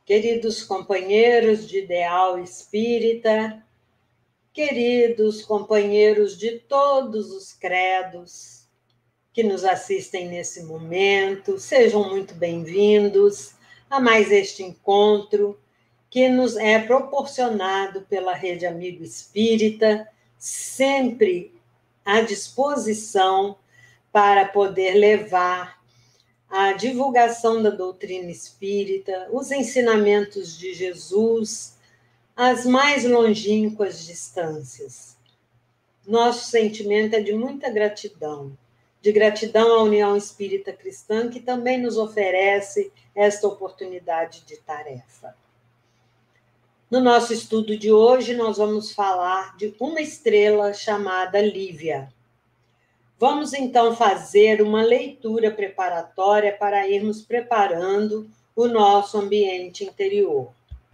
Queridos companheiros de ideal espírita, queridos companheiros de todos os credos que nos assistem nesse momento, sejam muito bem-vindos a mais este encontro que nos é proporcionado pela Rede Amigo Espírita, sempre à disposição para poder levar a divulgação da doutrina espírita, os ensinamentos de Jesus, as mais longínquas distâncias. Nosso sentimento é de muita gratidão, de gratidão à União Espírita Cristã, que também nos oferece esta oportunidade de tarefa. No nosso estudo de hoje, nós vamos falar de uma estrela chamada Lívia. Vamos, então, fazer uma leitura preparatória para irmos preparando o nosso ambiente interior.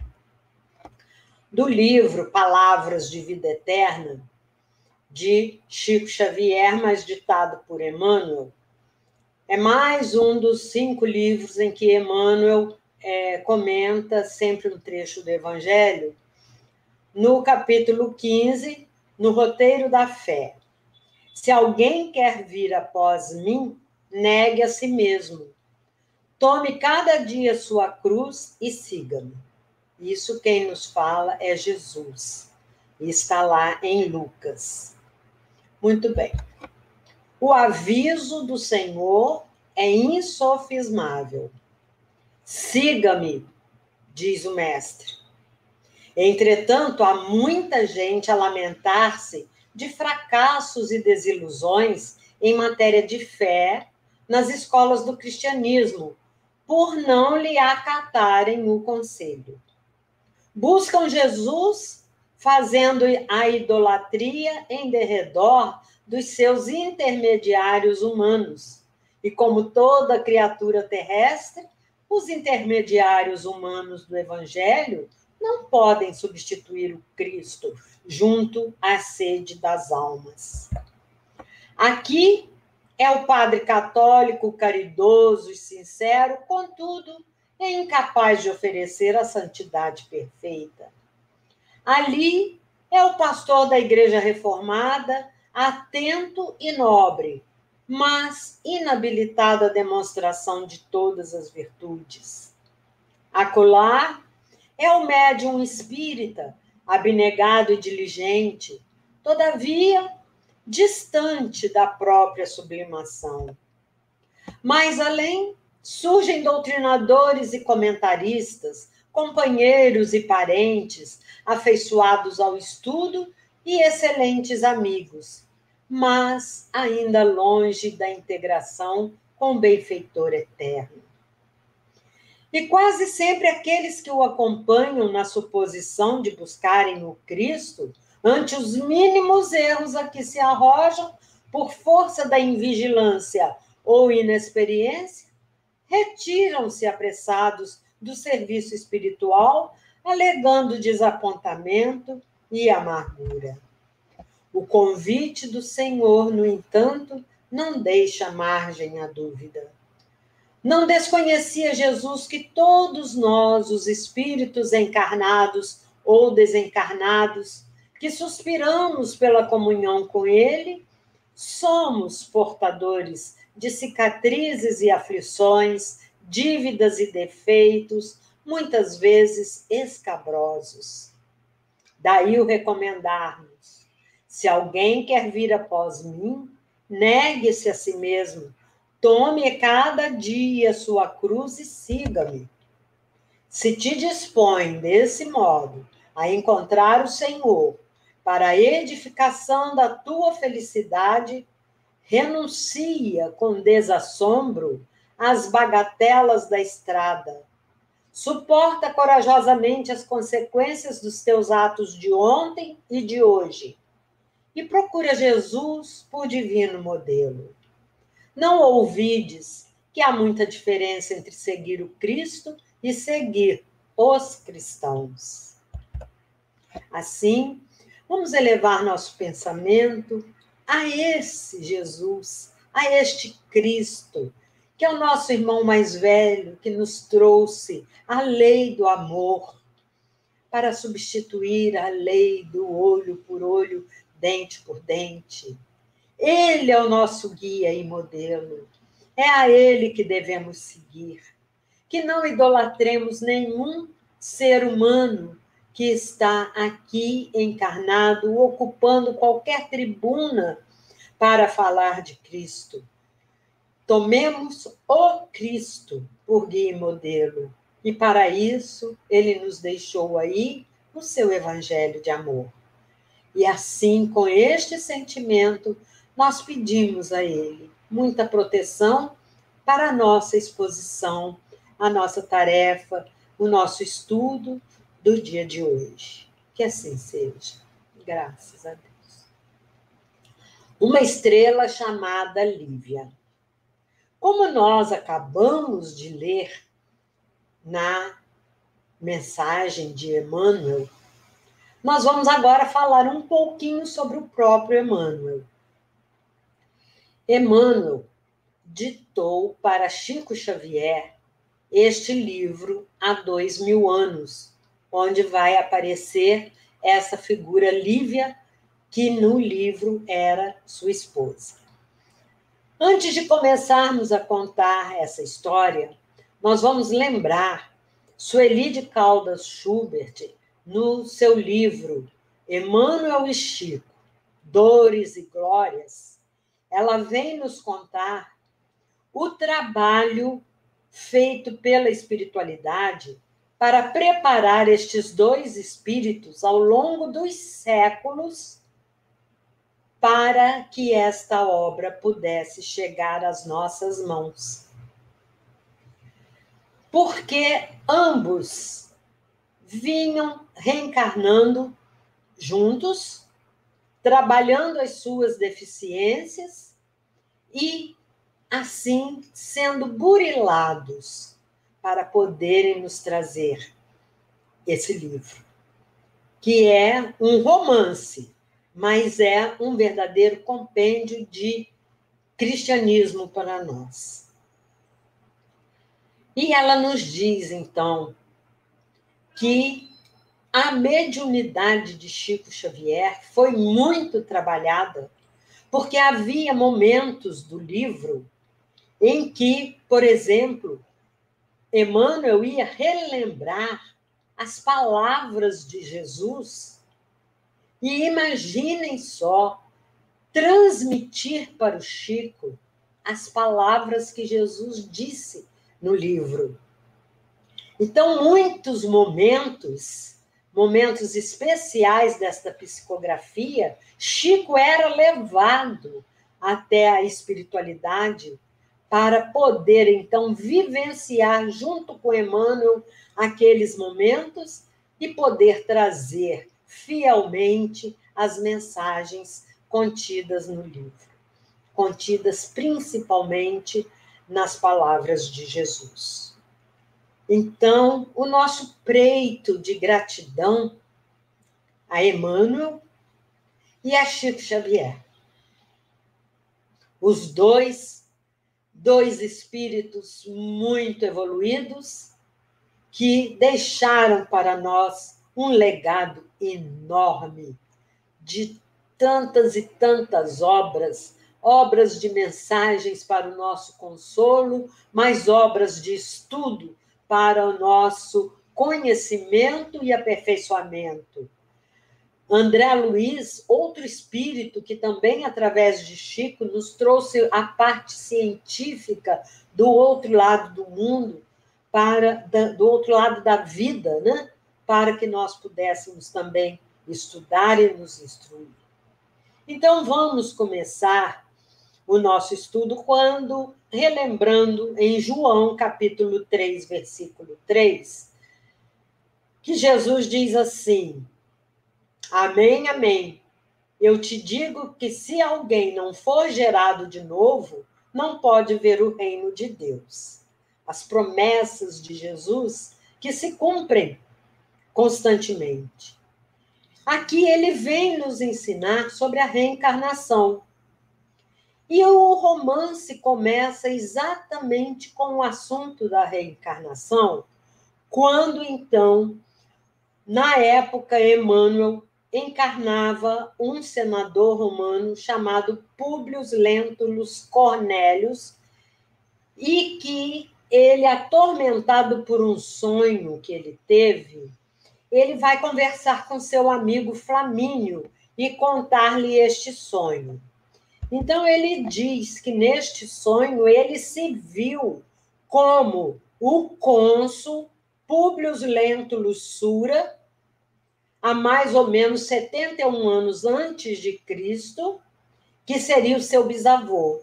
Do livro Palavras de Vida Eterna, de Chico Xavier, mas ditado por Emmanuel, é mais um dos 5 livros em que Emmanuel comenta sempre um trecho do Evangelho, no capítulo 15, no roteiro da fé. Se alguém quer vir após mim, negue a si mesmo. Tome cada dia sua cruz e siga-me. Isso quem nos fala é Jesus. Está lá em Lucas. Muito bem. O aviso do Senhor é insofismável. Siga-me, diz o mestre. Entretanto, há muita gente a lamentar-se de fracassos e desilusões em matéria de fé nas escolas do cristianismo, por não lhe acatarem o conselho. Buscam Jesus fazendo a idolatria em derredor dos seus intermediários humanos. E como toda criatura terrestre, os intermediários humanos do Evangelho não podem substituir o Cristo junto à sede das almas. Aqui é o padre católico, caridoso e sincero, contudo, é incapaz de oferecer a santidade perfeita. Ali é o pastor da Igreja Reformada, atento e nobre, mas inabilitado à demonstração de todas as virtudes. Acolá é o médium espírita, abnegado e diligente, todavia distante da própria sublimação. Mais além, surgem doutrinadores e comentaristas, companheiros e parentes, afeiçoados ao estudo e excelentes amigos, mas ainda longe da integração com o benfeitor eterno. E quase sempre aqueles que o acompanham na suposição de buscarem o Cristo, ante os mínimos erros a que se arrojam por força da invigilância ou inexperiência, retiram-se apressados do serviço espiritual, alegando desapontamento e amargura. O convite do Senhor, no entanto, não deixa margem à dúvida. Não desconhecia Jesus que todos nós, os espíritos encarnados ou desencarnados, que suspiramos pela comunhão com Ele, somos portadores de cicatrizes e aflições, dívidas e defeitos, muitas vezes escabrosos. Daí o recomendar-nos: se alguém quer vir após mim, negue-se a si mesmo, tome cada dia sua cruz e siga-me. Se te dispõe desse modo a encontrar o Senhor para a edificação da tua felicidade, renuncia com desassombro às bagatelas da estrada. Suporta corajosamente as consequências dos teus atos de ontem e de hoje. E procura Jesus por divino modelo. Não ouvides que há muita diferença entre seguir o Cristo e seguir os cristãos. Assim, vamos elevar nosso pensamento a esse Jesus, a este Cristo, que é o nosso irmão mais velho, que nos trouxe a lei do amor para substituir a lei do olho por olho, dente por dente. Ele é o nosso guia e modelo. É a ele que devemos seguir. Que não idolatremos nenhum ser humano que está aqui encarnado, ocupando qualquer tribuna para falar de Cristo. Tomemos o Cristo por guia e modelo. E para isso, ele nos deixou aí o seu evangelho de amor. E assim, com este sentimento, nós pedimos a ele muita proteção para a nossa exposição, a nossa tarefa, o nosso estudo do dia de hoje. Que assim seja. Graças a Deus. Uma estrela chamada Lívia. Como nós acabamos de ler na mensagem de Emmanuel, nós vamos agora falar um pouquinho sobre o próprio Emmanuel. Emmanuel ditou para Chico Xavier este livro há 2000 anos, onde vai aparecer essa figura Lívia, que no livro era sua esposa. Antes de começarmos a contar essa história, nós vamos lembrar Sueli de Caldas Schubert, no seu livro Emmanuel e Chico, Dores e Glórias, ela vem nos contar o trabalho feito pela espiritualidade para preparar estes dois espíritos ao longo dos séculos para que esta obra pudesse chegar às nossas mãos. Porque ambos vinham reencarnando juntos, trabalhando as suas deficiências e, assim, sendo burilados para poderem nos trazer esse livro, que é um romance, mas é um verdadeiro compêndio de cristianismo para nós. E ela nos diz, então, que a mediunidade de Chico Xavier foi muito trabalhada, porque havia momentos do livro em que, por exemplo, Emmanuel ia relembrar as palavras de Jesus. E imaginem só, transmitir para o Chico as palavras que Jesus disse no livro. Então, muitos momentos especiais desta psicografia, Chico era levado até a espiritualidade para poder, então, vivenciar junto com Emmanuel aqueles momentos e poder trazer fielmente as mensagens contidas no livro, contidas principalmente nas palavras de Jesus. Então, o nosso preito de gratidão a Emmanuel e a Chico Xavier. Os dois espíritos muito evoluídos que deixaram para nós um legado enorme de tantas e tantas obras de mensagens para o nosso consolo, mas obras de estudo para o nosso conhecimento e aperfeiçoamento. André Luiz, outro espírito que também, através de Chico, nos trouxe a parte científica do outro lado do mundo, do outro lado da vida, né? Para que nós pudéssemos também estudar e nos instruir. Então, vamos começar o nosso estudo relembrando em João, capítulo 3, versículo 3, que Jesus diz assim: Amém, amém. Eu te digo que se alguém não for gerado de novo, não pode ver o reino de Deus. As promessas de Jesus que se cumprem constantemente. Aqui ele vem nos ensinar sobre a reencarnação. E o romance começa exatamente com o assunto da reencarnação, quando, então, na época, Emmanuel encarnava um senador romano chamado Públio Lentulus Cornélius, e que ele, atormentado por um sonho que ele teve, ele vai conversar com seu amigo Flamínio e contar-lhe este sonho. Então, ele diz que neste sonho ele se viu como o cônsul Públio Lentulus Sura, há mais ou menos 71 anos antes de Cristo, que seria o seu bisavô.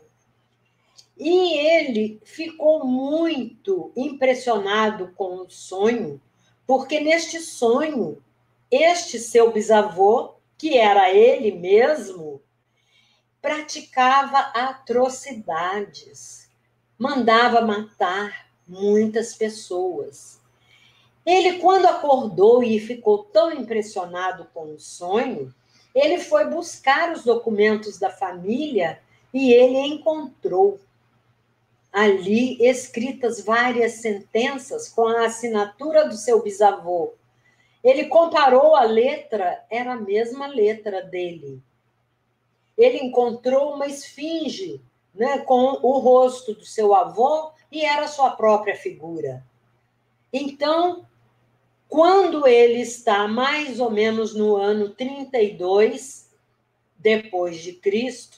E ele ficou muito impressionado com o sonho, porque neste sonho, este seu bisavô, que era ele mesmo, praticava atrocidades, mandava matar muitas pessoas. Ele, quando acordou e ficou tão impressionado com o sonho, ele foi buscar os documentos da família e ele encontrou ali escritas várias sentenças com a assinatura do seu bisavô. Ele comparou a letra, era a mesma letra dele. Ele encontrou uma esfinge, né, com o rosto do seu avô e era a sua própria figura. Então, quando ele está mais ou menos no ano 32 depois de Cristo,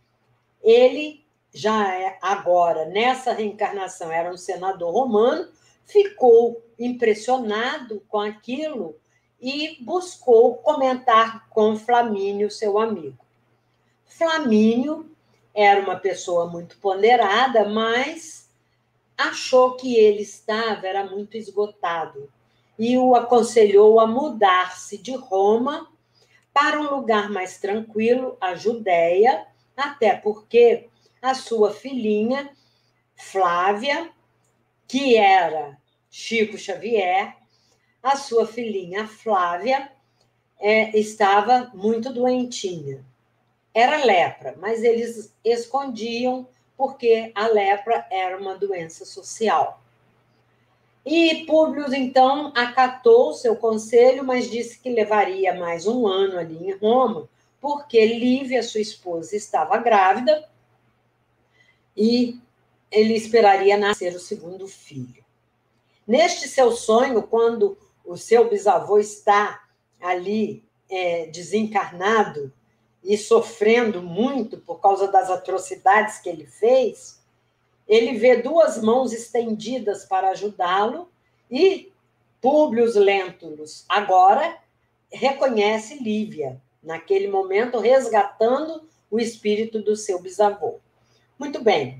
ele já é agora, nessa reencarnação, era um senador romano, ficou impressionado com aquilo e buscou comentar com Flamínio, seu amigo. Flamínio era uma pessoa muito ponderada, mas achou que ele era muito esgotado e o aconselhou a mudar-se de Roma para um lugar mais tranquilo, a Judéia, até porque a sua filhinha, Flávia, que era Chico Xavier, a sua filhinha Flávia estava muito doentinha. Era lepra, mas eles escondiam porque a lepra era uma doença social. E Públio, então, acatou seu conselho, mas disse que levaria mais um ano ali em Roma, porque Lívia, sua esposa, estava grávida e ele esperaria nascer o segundo filho. Neste seu sonho, quando o seu bisavô está ali desencarnado e sofrendo muito por causa das atrocidades que ele fez, ele vê duas mãos estendidas para ajudá-lo e Públio Lentulus agora reconhece Lívia, naquele momento resgatando o espírito do seu bisavô. Muito bem.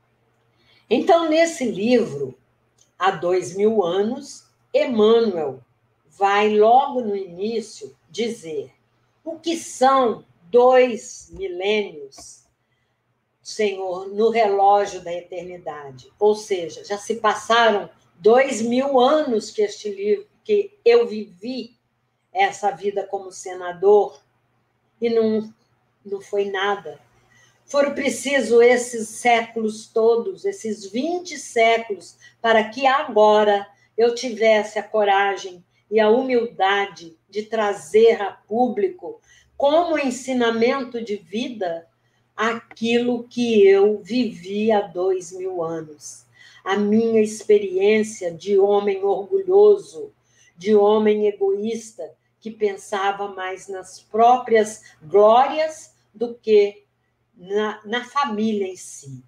Então, nesse livro, há 2000 anos, Emmanuel vai logo no início dizer o que são 2 milênios, Senhor, no relógio da eternidade. Ou seja, já se passaram 2000 anos que este livro, que eu vivi essa vida como senador e não foi nada. Foram precisos esses séculos todos, esses 20 séculos, para que agora eu tivesse a coragem e a humildade de trazer a público, como ensinamento de vida, aquilo que eu vivi há 2000 anos. A minha experiência de homem orgulhoso, de homem egoísta, que pensava mais nas próprias glórias do que na família em si.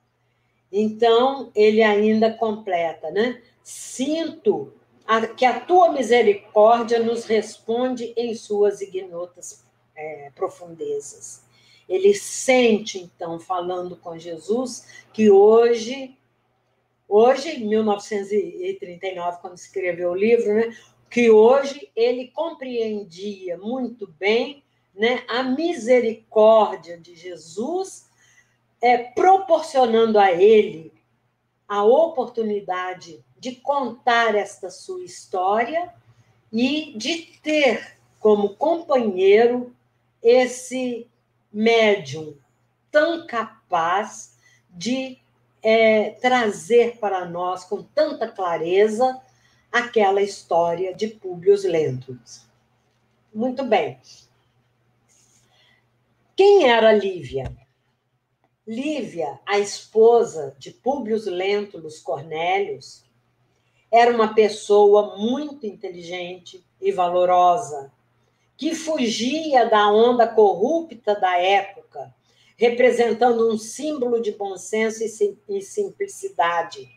Então, ele ainda completa, né? Sinto que a tua misericórdia nos responde em suas ignotas profundezas. Ele sente, então, falando com Jesus, que hoje, em 1939, quando escreveu o livro, né, que hoje ele compreendia muito bem, né, a misericórdia de Jesus, proporcionando a ele a oportunidade de contar esta sua história e de ter como companheiro esse médium tão capaz de trazer para nós com tanta clareza aquela história de Públio Lentulus. Muito bem. Quem era Lívia? Lívia, a esposa de Públio Lentulus Cornélius, era uma pessoa muito inteligente e valorosa, que fugia da onda corrupta da época, representando um símbolo de bom senso e simplicidade.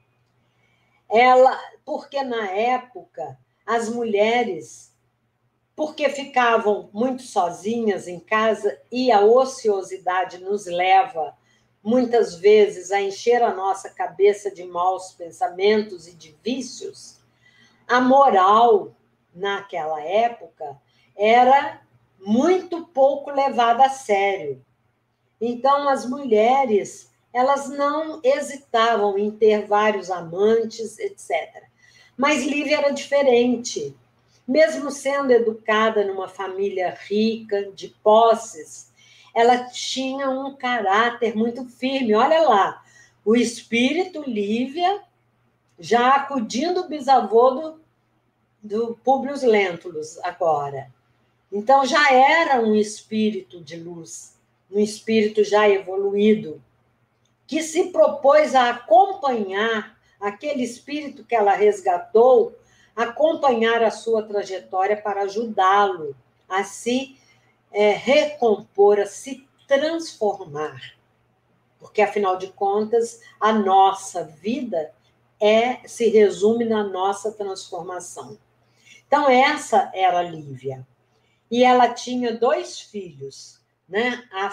Porque na época, as mulheres, porque ficavam muito sozinhas em casa, e a ociosidade nos leva, muitas vezes, a encher a nossa cabeça de maus pensamentos e de vícios, a moral, naquela época, era muito pouco levada a sério. Então, as mulheres, elas não hesitavam em ter vários amantes, etc. Mas Lívia era diferente. Mesmo sendo educada numa família rica, de posses, ela tinha um caráter muito firme. Olha lá, o espírito Lívia já acudindo o bisavô do Públio Lentulus agora. Então, já era um espírito de luz, um espírito já evoluído, que se propôs a acompanhar aquele espírito que ela resgatou, acompanhar a sua trajetória para ajudá-lo a se recompor, a se transformar. Porque, afinal de contas, a nossa vida se resume na nossa transformação. Então, essa era a Lívia. E ela tinha 2 filhos, né? A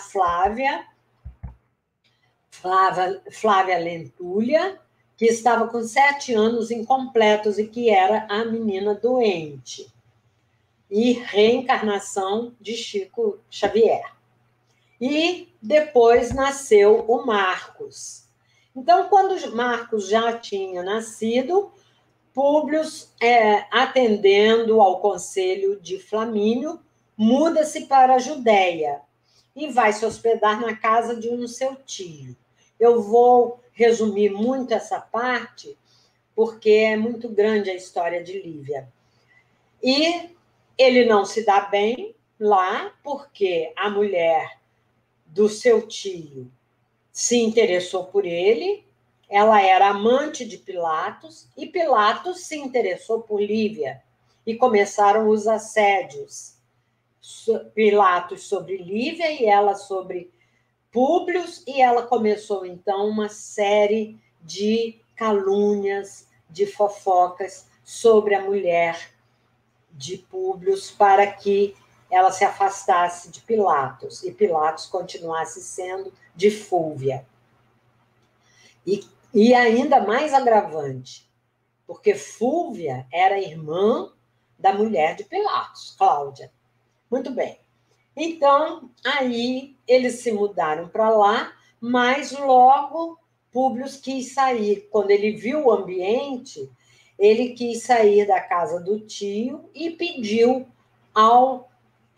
Flávia Lentulha, que estava com 7 anos incompletos e que era a menina doente. E reencarnação de Chico Xavier. E depois nasceu o Marcos. Então, quando Marcos já tinha nascido, Públio, atendendo ao conselho de Flamínio, muda-se para a Judéia e vai se hospedar na casa de um seu tio. Eu vou resumir muito essa parte, porque é muito grande a história de Lívia. E ele não se dá bem lá, porque a mulher do seu tio se interessou por ele, ela era amante de Pilatos, e Pilatos se interessou por Lívia, e começaram os assédios. Pilatos sobre Lívia e ela sobre Públio, e ela começou, então, uma série de calúnias, de fofocas sobre a mulher de Públio para que ela se afastasse de Pilatos, e Pilatos continuasse sendo de Fúvia. E ainda mais agravante, porque Fúvia era irmã da mulher de Pilatos, Cláudia. Muito bem. Então, aí eles se mudaram para lá, mas logo Públio quis sair. Quando ele viu o ambiente, ele quis sair da casa do tio e pediu ao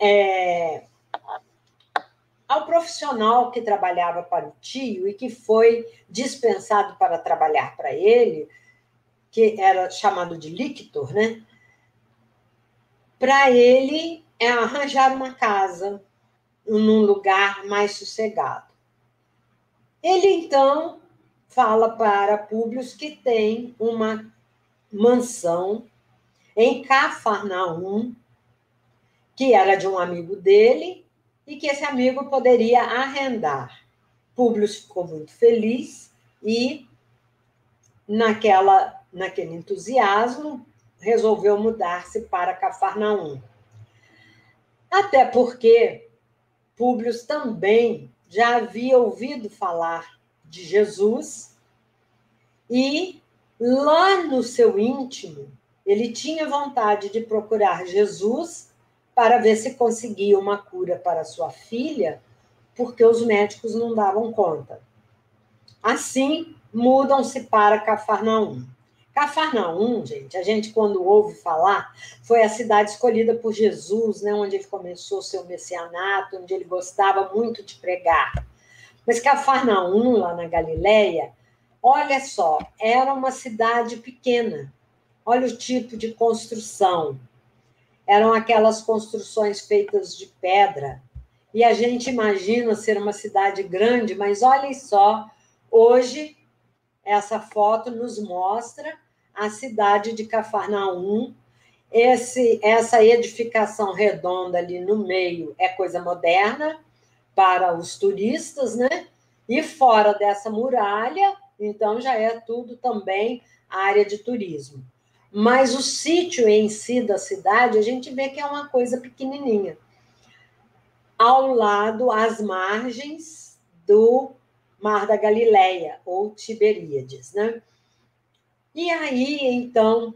profissional que trabalhava para o tio e que foi dispensado para trabalhar para ele, que era chamado de lictor, né? Para ele arranjar uma casa num lugar mais sossegado. Ele, então, fala para Públio que tem uma mansão em Cafarnaum, que era de um amigo dele, e que esse amigo poderia arrendar. Públio ficou muito feliz e, naquele entusiasmo, resolveu mudar-se para Cafarnaum. Até porque Públio também já havia ouvido falar de Jesus e, lá no seu íntimo, ele tinha vontade de procurar Jesus para ver se conseguia uma cura para sua filha, porque os médicos não davam conta. Assim, mudam-se para Cafarnaum. Cafarnaum, gente, a gente, quando ouve falar, foi a cidade escolhida por Jesus, né, onde ele começou seu messianato, onde ele gostava muito de pregar. Mas Cafarnaum, lá na Galileia, olha só, era uma cidade pequena. Olha o tipo de construção. Eram aquelas construções feitas de pedra. E a gente imagina ser uma cidade grande, mas olhem só, hoje essa foto nos mostra a cidade de Cafarnaum. Essa edificação redonda ali no meio é coisa moderna para os turistas, né? E fora dessa muralha, então já é tudo também área de turismo. Mas o sítio em si da cidade, a gente vê que é uma coisa pequenininha. Ao lado, às margens do Mar da Galileia, ou Tiberíades, né? E aí, então,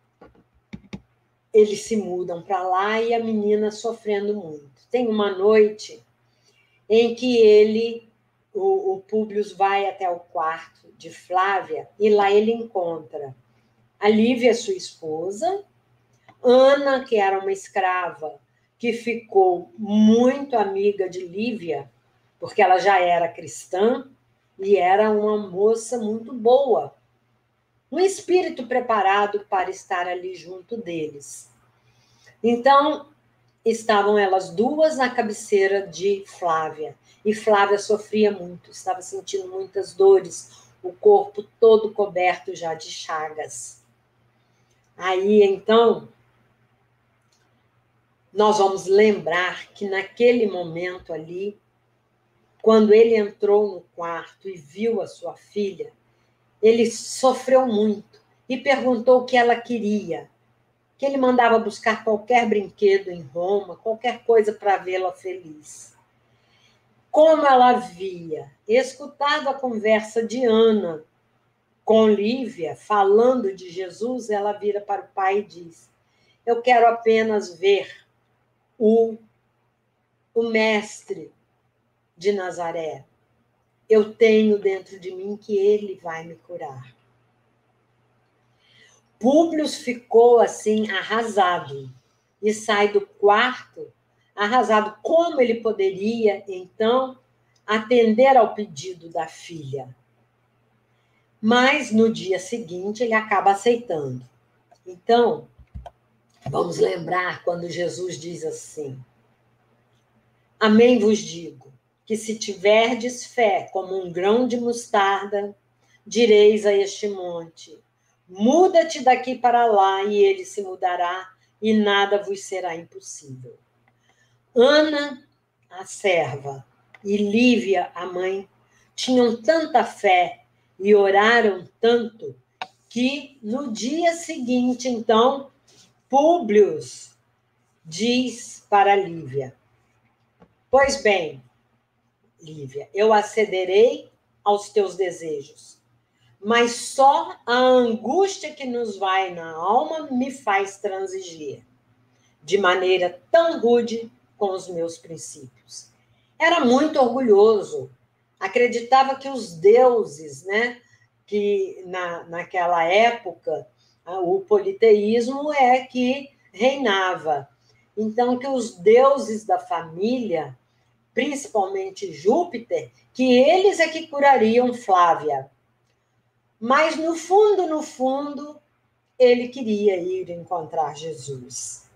eles se mudam para lá e a menina sofrendo muito. Tem uma noite em que o Públio vai até o quarto de Flávia e lá ele encontra a Lívia, sua esposa, Ana, que era uma escrava, que ficou muito amiga de Lívia, porque ela já era cristã e era uma moça muito boa, um espírito preparado para estar ali junto deles. Então, estavam elas duas na cabeceira de Flávia. E Flávia sofria muito, estava sentindo muitas dores, o corpo todo coberto já de chagas. Aí, então, nós vamos lembrar que naquele momento ali, quando ele entrou no quarto e viu a sua filha, ele sofreu muito e perguntou o que ela queria, que ele mandava buscar qualquer brinquedo em Roma, qualquer coisa para vê-la feliz. Como ela havia escutado a conversa de Ana com Lívia, falando de Jesus, ela vira para o pai e diz: eu quero apenas ver o mestre de Nazaré. Eu tenho dentro de mim que ele vai me curar. Públio ficou assim arrasado e sai do quarto arrasado. Como ele poderia, então, atender ao pedido da filha? Mas no dia seguinte ele acaba aceitando. Então, vamos lembrar quando Jesus diz assim: amém vos digo, que se tiverdes fé como um grão de mostarda, direis a este monte: muda-te daqui para lá, e ele se mudará, e nada vos será impossível. Ana, a serva, e Lívia, a mãe, tinham tanta fé e oraram tanto que no dia seguinte, então, Públio diz para Lívia: pois bem, Lívia, eu acederei aos teus desejos, mas só a angústia que nos vai na alma me faz transigir de maneira tão rude com os meus princípios. Era muito orgulhoso, acreditava que os deuses, né, que naquela época o politeísmo é que reinava. Então, que os deuses da família, principalmente Júpiter, que eles é que curariam Flávia. Mas, no fundo, ele queria ir encontrar Jesus.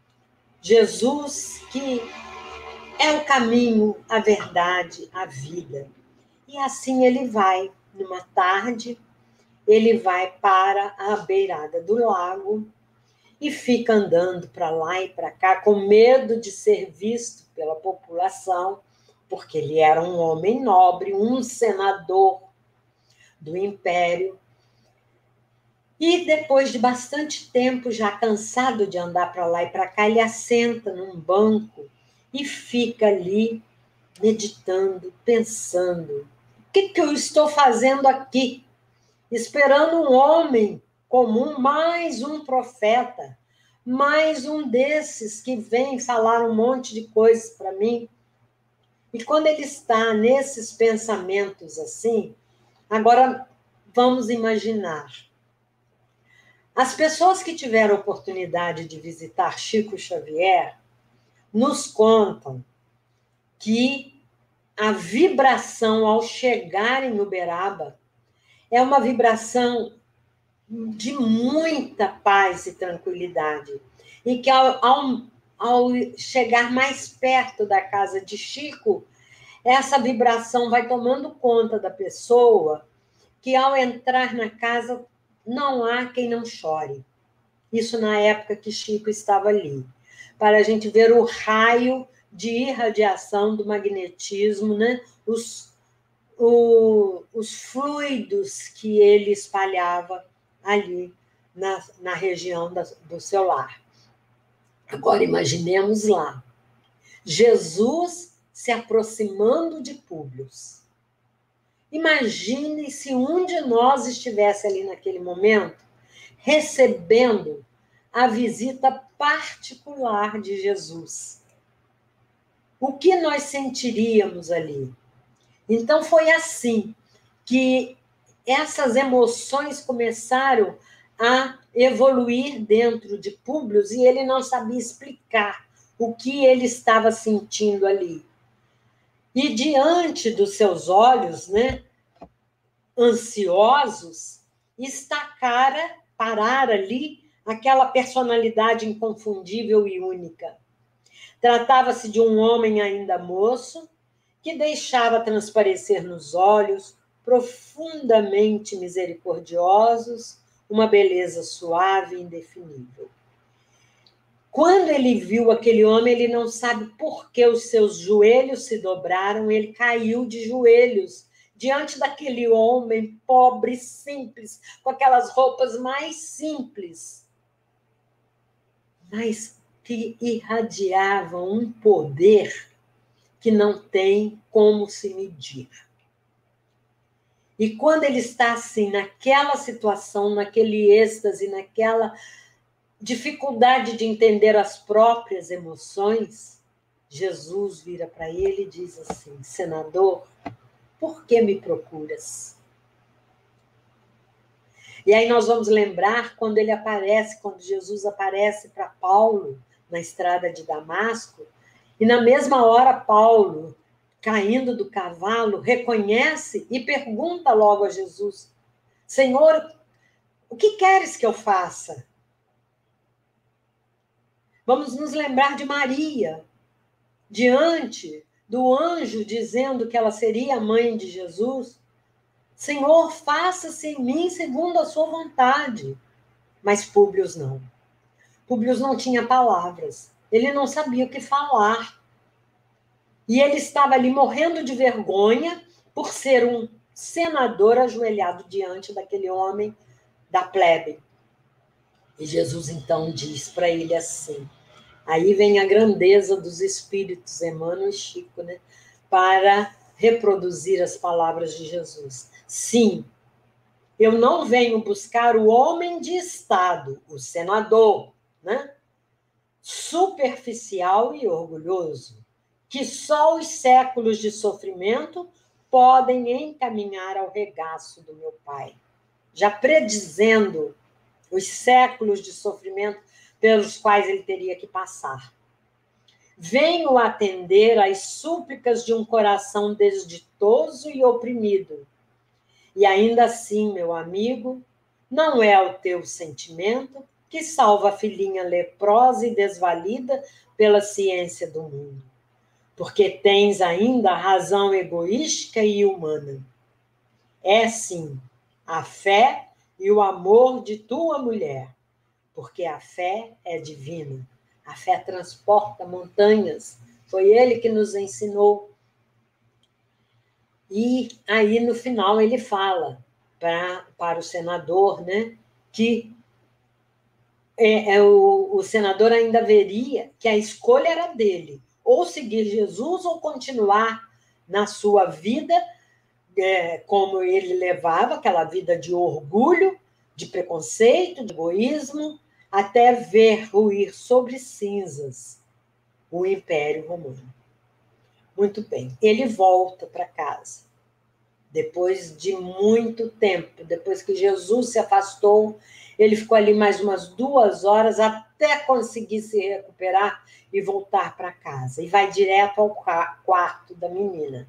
Jesus que é o caminho, a verdade, a vida. E assim ele vai, numa tarde, ele vai para a beirada do lago e fica andando para lá e para cá, com medo de ser visto pela população, porque ele era um homem nobre, um senador do império. E depois de bastante tempo, já cansado de andar para lá e para cá, ele assenta num banco e fica ali meditando, pensando: o que eu estou fazendo aqui? Esperando um homem comum, mais um profeta, mais um desses que vem falar um monte de coisas para mim. E quando ele está nesses pensamentos assim, agora vamos imaginar. As pessoas que tiveram a oportunidade de visitar Chico Xavier nos contam que a vibração ao chegar em Uberaba é uma vibração de muita paz e tranquilidade. E que ao chegar mais perto da casa de Chico, essa vibração vai tomando conta da pessoa, que ao entrar na casa não há quem não chore. Isso na época que Chico estava ali. Para a gente ver o raio de irradiação do magnetismo, né? Os fluidos que ele espalhava ali na região do seu lar. Agora imaginemos lá, Jesus se aproximando de Públio. Imagine se um de nós estivesse ali naquele momento, recebendo a visita particular de Jesus. O que nós sentiríamos ali? Então, foi assim que essas emoções começaram a evoluir dentro de Públio e ele não sabia explicar o que ele estava sentindo ali. E diante dos seus olhos, né, ansiosos, parar ali aquela personalidade inconfundível e única. Tratava-se de um homem ainda moço, que deixava transparecer nos olhos, profundamente misericordiosos, uma beleza suave e indefinível. Quando ele viu aquele homem, ele não sabe por que os seus joelhos se dobraram, ele caiu de joelhos diante daquele homem pobre, simples, com aquelas roupas mais simples, mas que irradiavam um poder que não tem como se medir. E quando ele está assim, naquela situação, naquele êxtase, naquela dificuldade de entender as próprias emoções, Jesus vira para ele e diz assim: senador, por que me procuras? E aí nós vamos lembrar quando Jesus aparece para Paulo na estrada de Damasco, e na mesma hora Paulo, caindo do cavalo, reconhece e pergunta logo a Jesus: Senhor, o que queres que eu faça? Vamos nos lembrar de Maria, diante do anjo dizendo que ela seria a mãe de Jesus. Senhor, faça-se em mim segundo a sua vontade. Mas Públio não. Públio não tinha palavras. Ele não sabia o que falar. E ele estava ali morrendo de vergonha por ser um senador ajoelhado diante daquele homem da plebe. E Jesus então diz para ele assim, aí vem a grandeza dos espíritos, Emmanuel e Chico, né, para reproduzir as palavras de Jesus. Sim, eu não venho buscar o homem de Estado, o senador, né, superficial e orgulhoso, que só os séculos de sofrimento podem encaminhar ao regaço do meu Pai, já predizendo os séculos de sofrimento pelos quais ele teria que passar. Venho atender às súplicas de um coração desditoso e oprimido. E ainda assim, meu amigo, não é o teu sentimento que salva a filhinha leprosa e desvalida pela ciência do mundo, porque tens ainda a razão egoística e humana. É, sim, a fé e o amor de tua mulher, porque a fé é divina. A fé transporta montanhas. Foi ele que nos ensinou. E aí, no final, ele fala para o senador, né, que o senador ainda veria que a escolha era dele, ou seguir Jesus ou continuar na sua vida, como ele levava, aquela vida de orgulho, de preconceito, de egoísmo, até ver ruir sobre cinzas o Império Romano. Muito bem, ele volta para casa. Depois de muito tempo, depois que Jesus se afastou, ele ficou ali mais umas 2 horas até conseguir se recuperar e voltar para casa. E vai direto ao quarto da menina.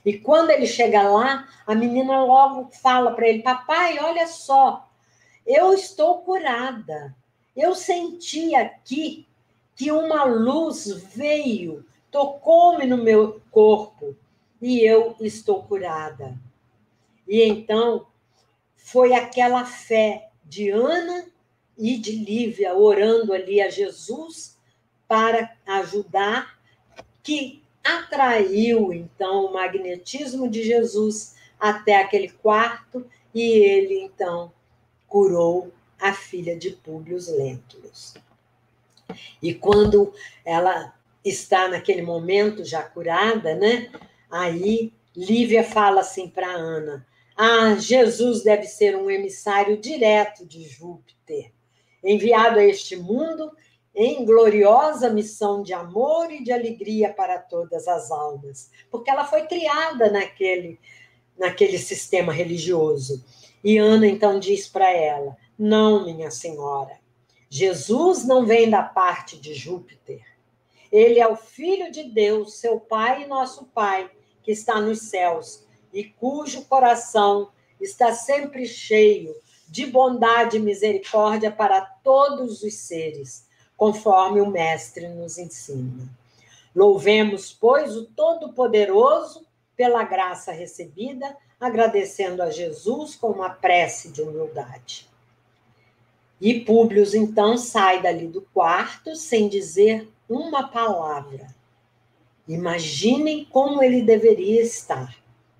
E quando ele chega lá, a menina logo fala para ele: papai, olha só, eu estou curada. Eu senti aqui que uma luz veio, tocou-me no meu corpo e eu estou curada. E então foi aquela fé de Ana e de Lívia orando ali a Jesus para ajudar, que atraiu então o magnetismo de Jesus até aquele quarto e ele então curou a filha de Públio Lentulus. E quando ela está naquele momento já curada, né? Aí Lívia fala assim para Ana: ah, Jesus deve ser um emissário direto de Júpiter, enviado a este mundo em gloriosa missão de amor e de alegria para todas as almas, porque ela foi criada naquele sistema religioso. E Ana então diz para ela: não, minha senhora, Jesus não vem da parte de Júpiter. Ele é o Filho de Deus, seu Pai e nosso Pai, que está nos céus, e cujo coração está sempre cheio de bondade e misericórdia para todos os seres, conforme o Mestre nos ensina. Louvemos, pois, o Todo-Poderoso pela graça recebida, agradecendo a Jesus com uma prece de humildade. E Públio, então, sai dali do quarto sem dizer uma palavra. Imaginem como ele deveria estar.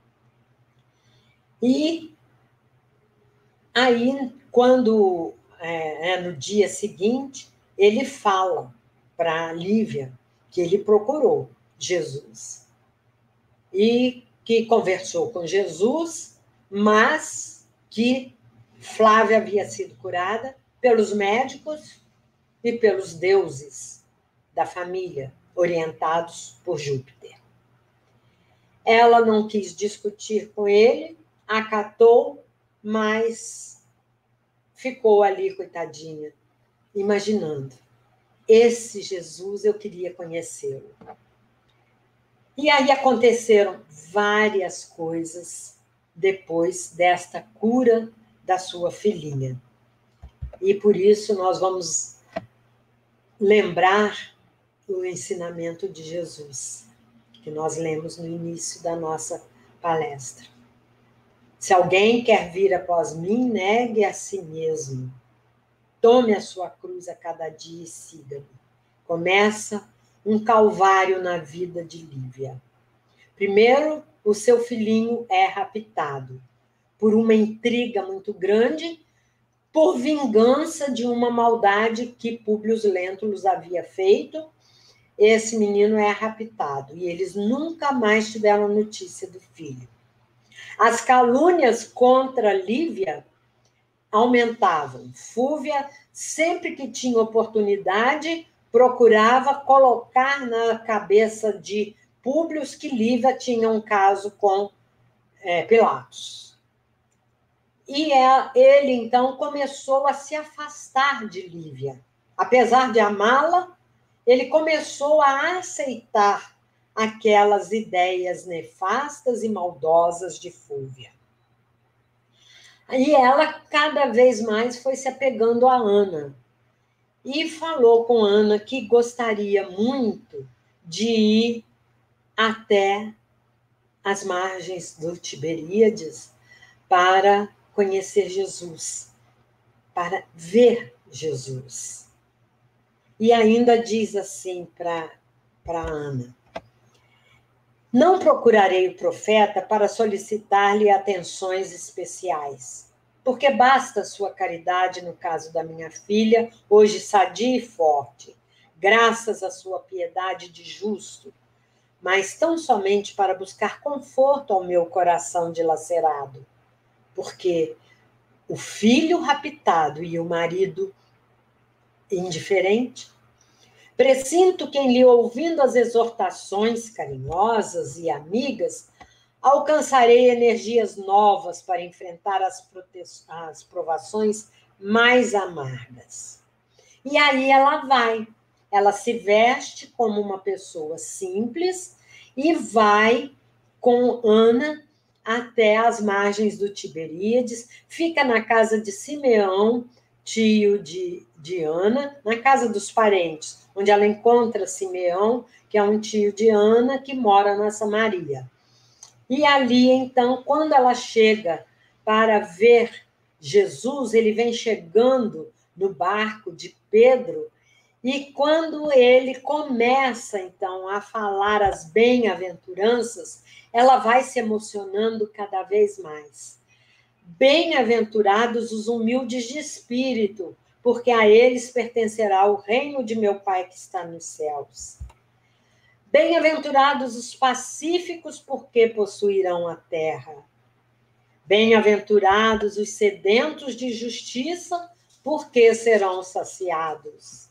E aí, quando no dia seguinte, ele fala para Lívia que ele procurou Jesus e que conversou com Jesus, mas que Flávia havia sido curada pelos médicos e pelos deuses da família, orientados por Júpiter. Ela não quis discutir com ele, acatou, mas ficou ali, coitadinha, imaginando. Esse Jesus eu queria conhecê-lo. E aí aconteceram várias coisas depois desta cura da sua filhinha. E por isso nós vamos lembrar o ensinamento de Jesus, que nós lemos no início da nossa palestra. Se alguém quer vir após mim, negue a si mesmo. Tome a sua cruz a cada dia e siga-me. Começa um calvário na vida de Lívia. Primeiro, o seu filhinho é raptado por uma intriga muito grande, por vingança de uma maldade que Públio Lentulus havia feito. Esse menino é raptado e eles nunca mais tiveram notícia do filho. As calúnias contra Lívia aumentavam. Fúvia, sempre que tinha oportunidade, procurava colocar na cabeça de Públio que Lívia tinha um caso com Pilatos. E ele, então, começou a se afastar de Lívia. Apesar de amá-la, ele começou a aceitar aquelas ideias nefastas e maldosas de Fúvia. E ela, cada vez mais, foi se apegando a Ana. E falou com Ana que gostaria muito de ir até as margens do Tiberíades para conhecer Jesus, para ver Jesus. E ainda diz assim para Ana: não procurarei o profeta para solicitar-lhe atenções especiais, porque basta a sua caridade no caso da minha filha, hoje sadia e forte, graças à sua piedade de justo, mas tão somente para buscar conforto ao meu coração dilacerado, porque o filho raptado e o marido indiferente, presinto que, em lhe ouvindo as exortações carinhosas e amigas, alcançarei energias novas para enfrentar as provações mais amargas. E aí ela se veste como uma pessoa simples e vai com Ana até as margens do Tiberíades, fica na casa de Simeão, tio de Ana, na casa dos parentes, onde ela encontra Simeão, que é um tio de Ana, que mora na Samaria. E ali, então, quando ela chega para ver Jesus, ele vem chegando no barco de Pedro, e quando ele começa, então, a falar as bem-aventuranças, ela vai se emocionando cada vez mais. Bem-aventurados os humildes de espírito, porque a eles pertencerá o reino de meu Pai que está nos céus. Bem-aventurados os pacíficos, porque possuirão a terra. Bem-aventurados os sedentos de justiça, porque serão saciados.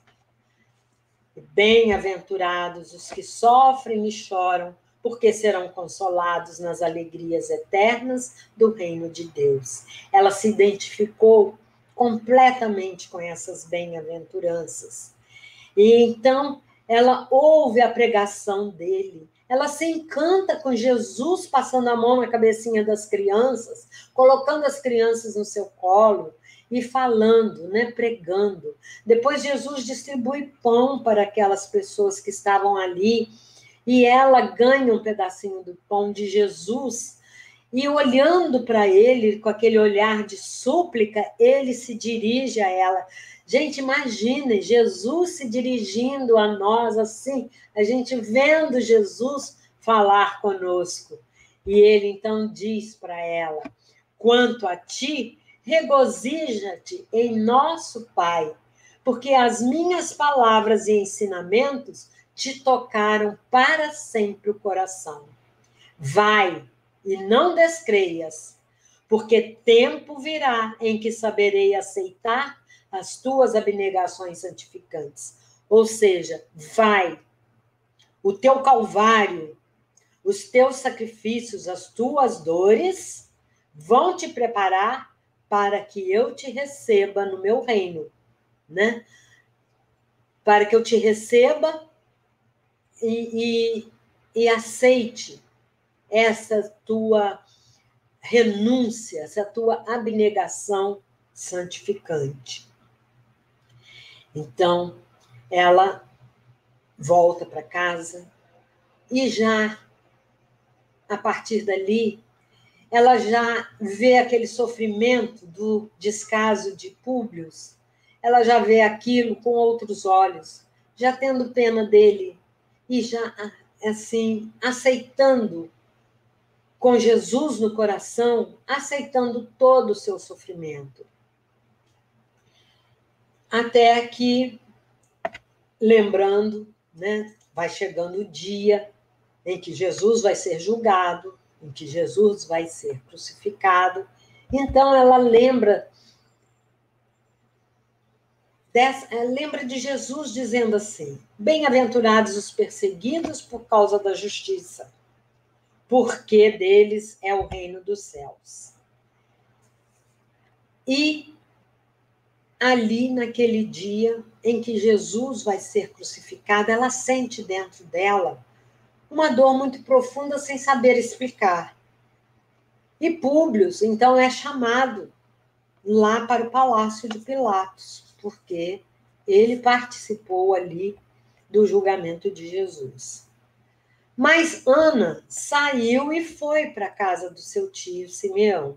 Bem-aventurados os que sofrem e choram, porque serão consolados nas alegrias eternas do reino de Deus. Ela se identificou completamente com essas bem-aventuranças. E então ela ouve a pregação dele, ela se encanta com Jesus passando a mão na cabecinha das crianças, colocando as crianças no seu colo e falando, né, pregando. Depois Jesus distribui pão para aquelas pessoas que estavam ali, e ela ganha um pedacinho do pão de Jesus, e olhando para ele, com aquele olhar de súplica, ele se dirige a ela. Gente, imagine Jesus se dirigindo a nós assim, a gente vendo Jesus falar conosco. E ele então diz para ela: quanto a ti, regozija-te em nosso Pai, porque as minhas palavras e ensinamentos te tocaram para sempre o coração. Vai e não descreias, porque tempo virá em que saberei aceitar as tuas abnegações santificantes. Ou seja, vai. O teu calvário, os teus sacrifícios, as tuas dores vão te preparar para que eu te receba no meu reino, né? Para que eu te receba e aceite essa tua renúncia, essa tua abnegação santificante. Então, ela volta para casa e já, a partir dali, ela já vê aquele sofrimento do descaso de Públio, ela já vê aquilo com outros olhos, já tendo pena dele e já, assim, aceitando, com Jesus no coração, aceitando todo o seu sofrimento. Até que, lembrando, né, vai chegando o dia em que Jesus vai ser julgado, em que Jesus vai ser crucificado. Então, ela lembra de Jesus dizendo assim: bem-aventurados os perseguidos por causa da justiça, porque deles é o reino dos céus. E ali, naquele dia em que Jesus vai ser crucificado, ela sente dentro dela uma dor muito profunda sem saber explicar. E Públio, então, é chamado lá para o palácio de Pilatos, porque ele participou ali do julgamento de Jesus. Mas Ana saiu e foi para a casa do seu tio Simeão.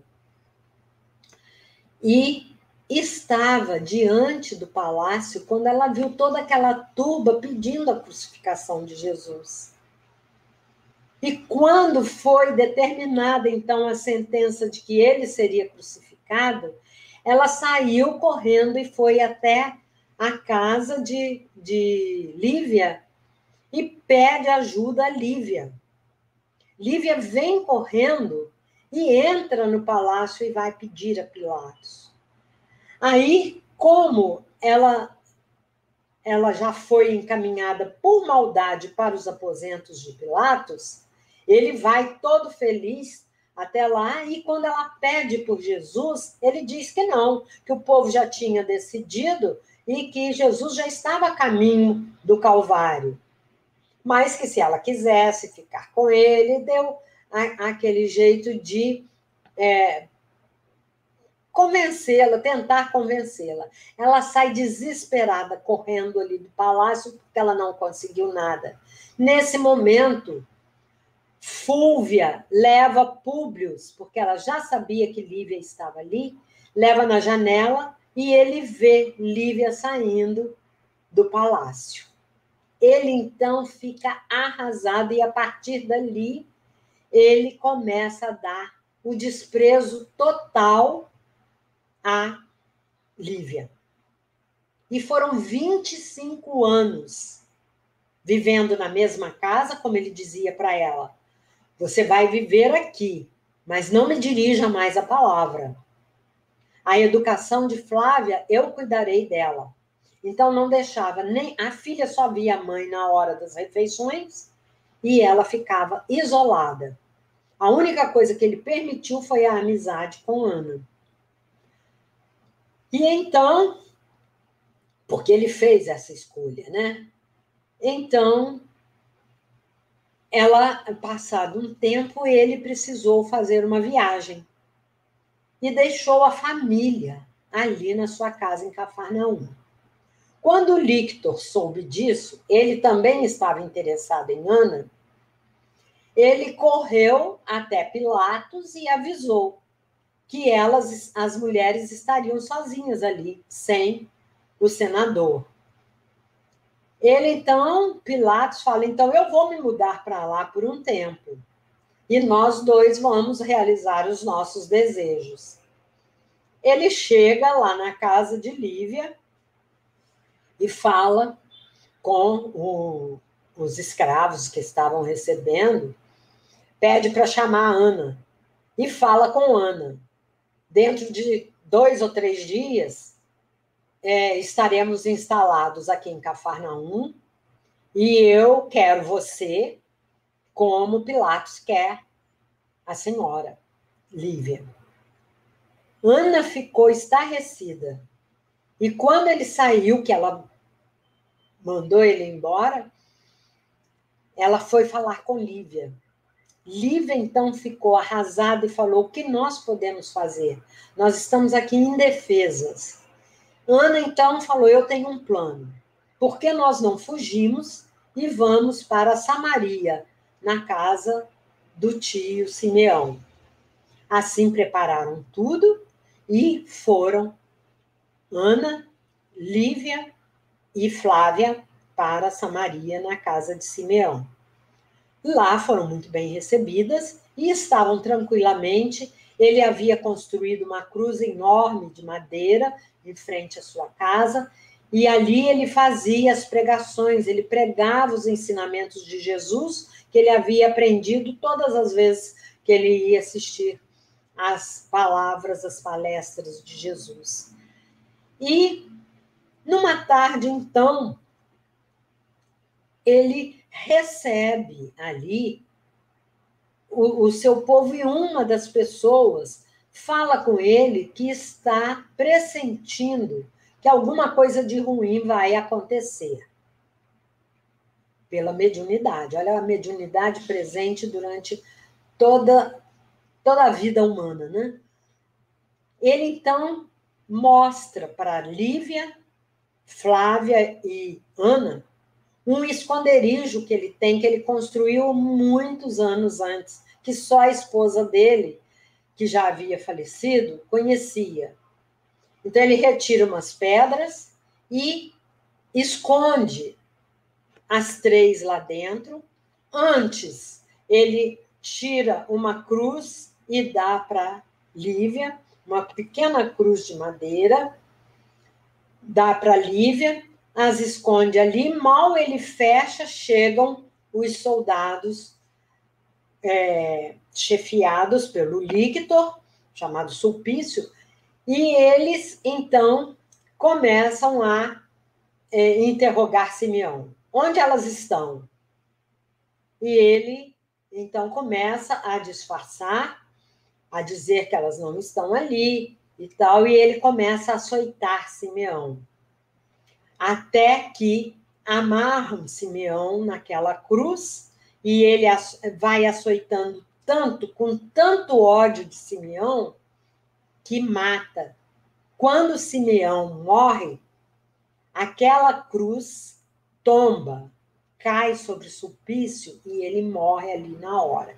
E estava diante do palácio quando ela viu toda aquela turba pedindo a crucificação de Jesus. E quando foi determinada, então, a sentença de que ele seria crucificado, ela saiu correndo e foi até a casa de Lívia e pede ajuda a Lívia. Lívia vem correndo e entra no palácio e vai pedir a Pilatos. Aí, como ela já foi encaminhada por maldade para os aposentos de Pilatos, ele vai todo feliz até lá, e quando ela pede por Jesus, ele diz que não, que o povo já tinha decidido e que Jesus já estava a caminho do Calvário. Mas que se ela quisesse ficar com ele, aquele jeito de convencê-la, tentar convencê-la. Ela sai desesperada, correndo ali do palácio, porque ela não conseguiu nada. Nesse momento, Fúlvia leva Públio, porque ela já sabia que Lívia estava ali, leva na janela e ele vê Lívia saindo do palácio. Ele, então, fica arrasado e, a partir dali, ele começa a dar o desprezo total a Lívia. E foram 25 anos vivendo na mesma casa, como ele dizia para ela: você vai viver aqui, mas não me dirija mais a palavra. A educação de Flávia, eu cuidarei dela. Então, não deixava nem... A filha só via a mãe na hora das refeições e ela ficava isolada. A única coisa que ele permitiu foi a amizade com Ana. E então, porque ele fez essa escolha, né? Então, passado um tempo, ele precisou fazer uma viagem e deixou a família ali na sua casa em Cafarnaum. Quando Lictor soube disso, ele também estava interessado em Ana, ele correu até Pilatos e avisou que as mulheres, estariam sozinhas ali, sem o senador. Ele, então, Pilatos fala, então eu vou me mudar para lá por um tempo, e nós dois vamos realizar os nossos desejos. Ele chega lá na casa de Lívia e fala com os escravos que estavam recebendo, pede para chamar a Ana, e fala com Ana. Dentro de 2 ou 3 dias, estaremos instalados aqui em Cafarnaum, e eu quero você como Pilatos quer a senhora Lívia. Ana ficou estarrecida. E quando ele saiu, que ela mandou ele embora, ela foi falar com Lívia. Lívia, então, ficou arrasada e falou, o que nós podemos fazer? Nós estamos aqui indefesas. Ana, então, falou, eu tenho um plano. Por que nós não fugimos e vamos para Samaria, na casa do tio Simeão? Assim prepararam tudo e foram Ana, Lívia e Flávia para Samaria, na casa de Simeão. Lá foram muito bem recebidas e estavam tranquilamente. Ele havia construído uma cruz enorme de madeira em frente à sua casa, e ali ele fazia as pregações, ele pregava os ensinamentos de Jesus que ele havia aprendido todas as vezes que ele ia assistir às palavras, às palestras de Jesus. E numa tarde, então, ele recebe ali o seu povo, e uma das pessoas fala com ele que está pressentindo que alguma coisa de ruim vai acontecer pela mediunidade. Olha a mediunidade presente durante toda a vida humana, né? Ele, então, mostra para Lívia, Flávia e Ana um esconderijo que ele tem, que ele construiu muitos anos antes, que só a esposa dele, que já havia falecido, conhecia. Então, ele retira umas pedras e esconde as 3 lá dentro. Antes, ele tira uma cruz e dá para Lívia, uma pequena cruz de madeira, dá para Lívia, as esconde ali, mal ele fecha, chegam os soldados chefiados pelo Lictor, chamado Sulpício, e eles, então, começam a interrogar Simeão. Onde elas estão? E ele, então, começa a disfarçar, a dizer que elas não estão ali e tal, e ele começa a açoitar Simeão. Até que amarram Simeão naquela cruz e ele vai açoitando tanto, com tanto ódio de Simeão, que mata. Quando Simeão morre, aquela cruz tomba, cai sobre Sulpício e ele morre ali na hora.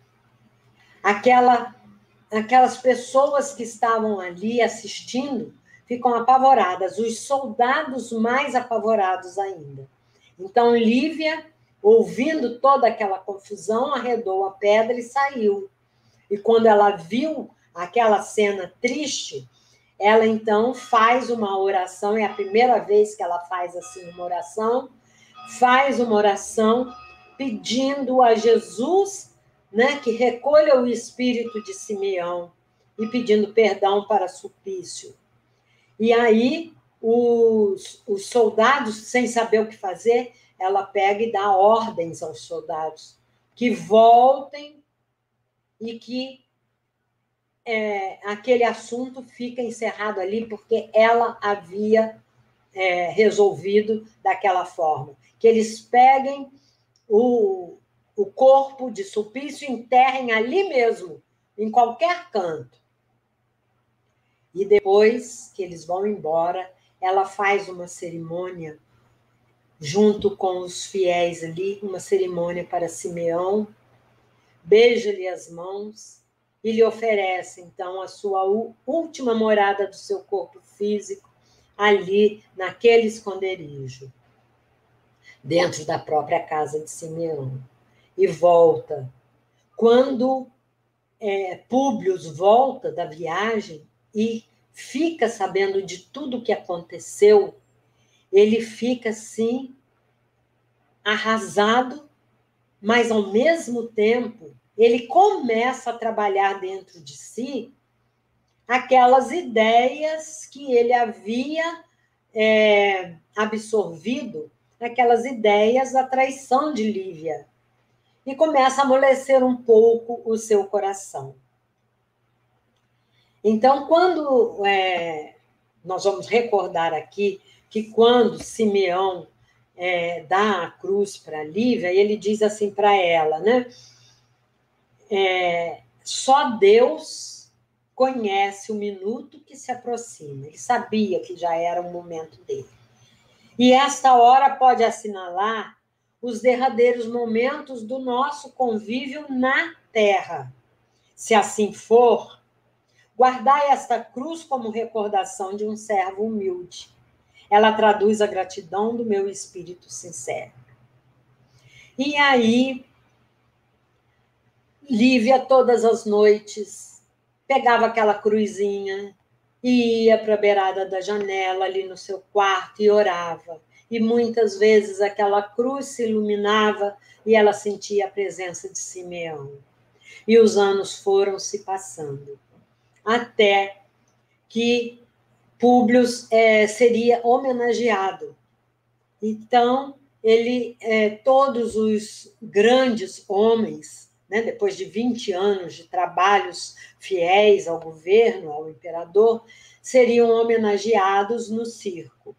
Aquelas pessoas que estavam ali assistindo ficam apavoradas, os soldados mais apavorados ainda. Então, Lívia, ouvindo toda aquela confusão, arredou a pedra e saiu. E quando ela viu aquela cena triste, ela então faz uma oração, é a primeira vez que ela faz assim uma oração, pedindo a Jesus, né, que recolha o espírito de Simeão e pedindo perdão para Sulpício. E aí, os soldados, sem saber o que fazer, ela pega e dá ordens aos soldados que voltem e que aquele assunto fica encerrado ali, porque ela havia resolvido daquela forma. Que eles peguem o corpo de Sulpício e enterrem ali mesmo, em qualquer canto. E depois que eles vão embora, ela faz uma cerimônia junto com os fiéis ali, uma cerimônia para Simeão, beija-lhe as mãos e lhe oferece, então, a sua última morada do seu corpo físico, ali, naquele esconderijo, dentro da própria casa de Simeão. E volta. Quando Públio volta da viagem e fica sabendo de tudo o que aconteceu, ele fica, assim, arrasado, mas, ao mesmo tempo, ele começa a trabalhar dentro de si aquelas ideias que ele havia absorvido, aquelas ideias da traição de Lívia, e começa a amolecer um pouco o seu coração. Então, quando nós vamos recordar aqui que quando Simeão dá a cruz para Lívia, ele diz assim para ela, né? Só Deus conhece o minuto que se aproxima. Ele sabia que já era o momento dele. E esta hora pode assinalar os derradeiros momentos do nosso convívio na terra. Se assim for, guardai esta cruz como recordação de um servo humilde. Ela traduz a gratidão do meu espírito sincero. E aí, Lívia, todas as noites, pegava aquela cruzinha e ia para a beirada da janela, ali no seu quarto, e orava. E muitas vezes aquela cruz se iluminava e ela sentia a presença de Simeão. E os anos foram se passando, até que Públio seria homenageado. Então, todos os grandes homens, né, depois de 20 anos de trabalhos fiéis ao governo, ao imperador, seriam homenageados no circo.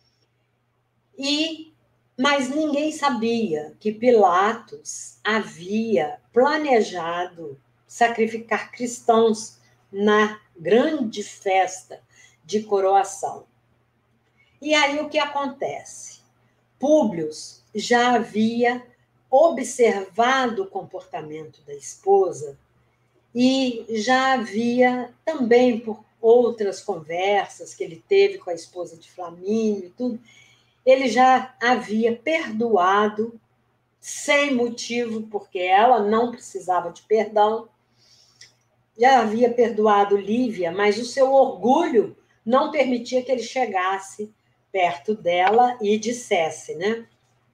Mas ninguém sabia que Pilatos havia planejado sacrificar cristãos na grande festa de coroação. E aí o que acontece? Públio já havia observado o comportamento da esposa e já havia também, por outras conversas que ele teve com a esposa de Flamínio e tudo, ele já havia perdoado sem motivo, porque ela não precisava de perdão, já havia perdoado Lívia, mas o seu orgulho não permitia que ele chegasse perto dela e dissesse, né?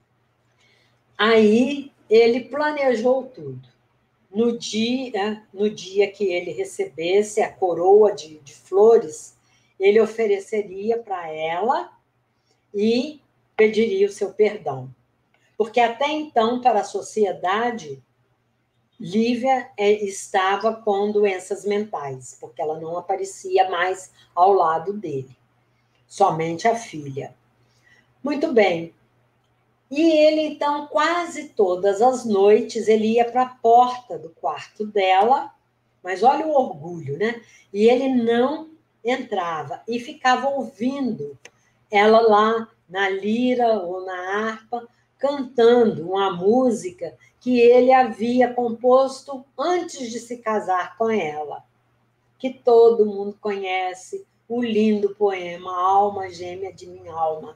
Aí ele planejou tudo. No dia que ele recebesse a coroa de flores, ele ofereceria para ela e pediria o seu perdão. Porque até então, para a sociedade, Lívia estava com doenças mentais, porque ela não aparecia mais ao lado dele. Somente a filha. Muito bem. E ele, então, quase todas as noites, ele ia para a porta do quarto dela, mas olha o orgulho, né? E ele não entrava e ficava ouvindo ela lá na lira ou na harpa, cantando uma música que ele havia composto antes de se casar com ela, que todo mundo conhece, o lindo poema Alma Gêmea de Minha Alma.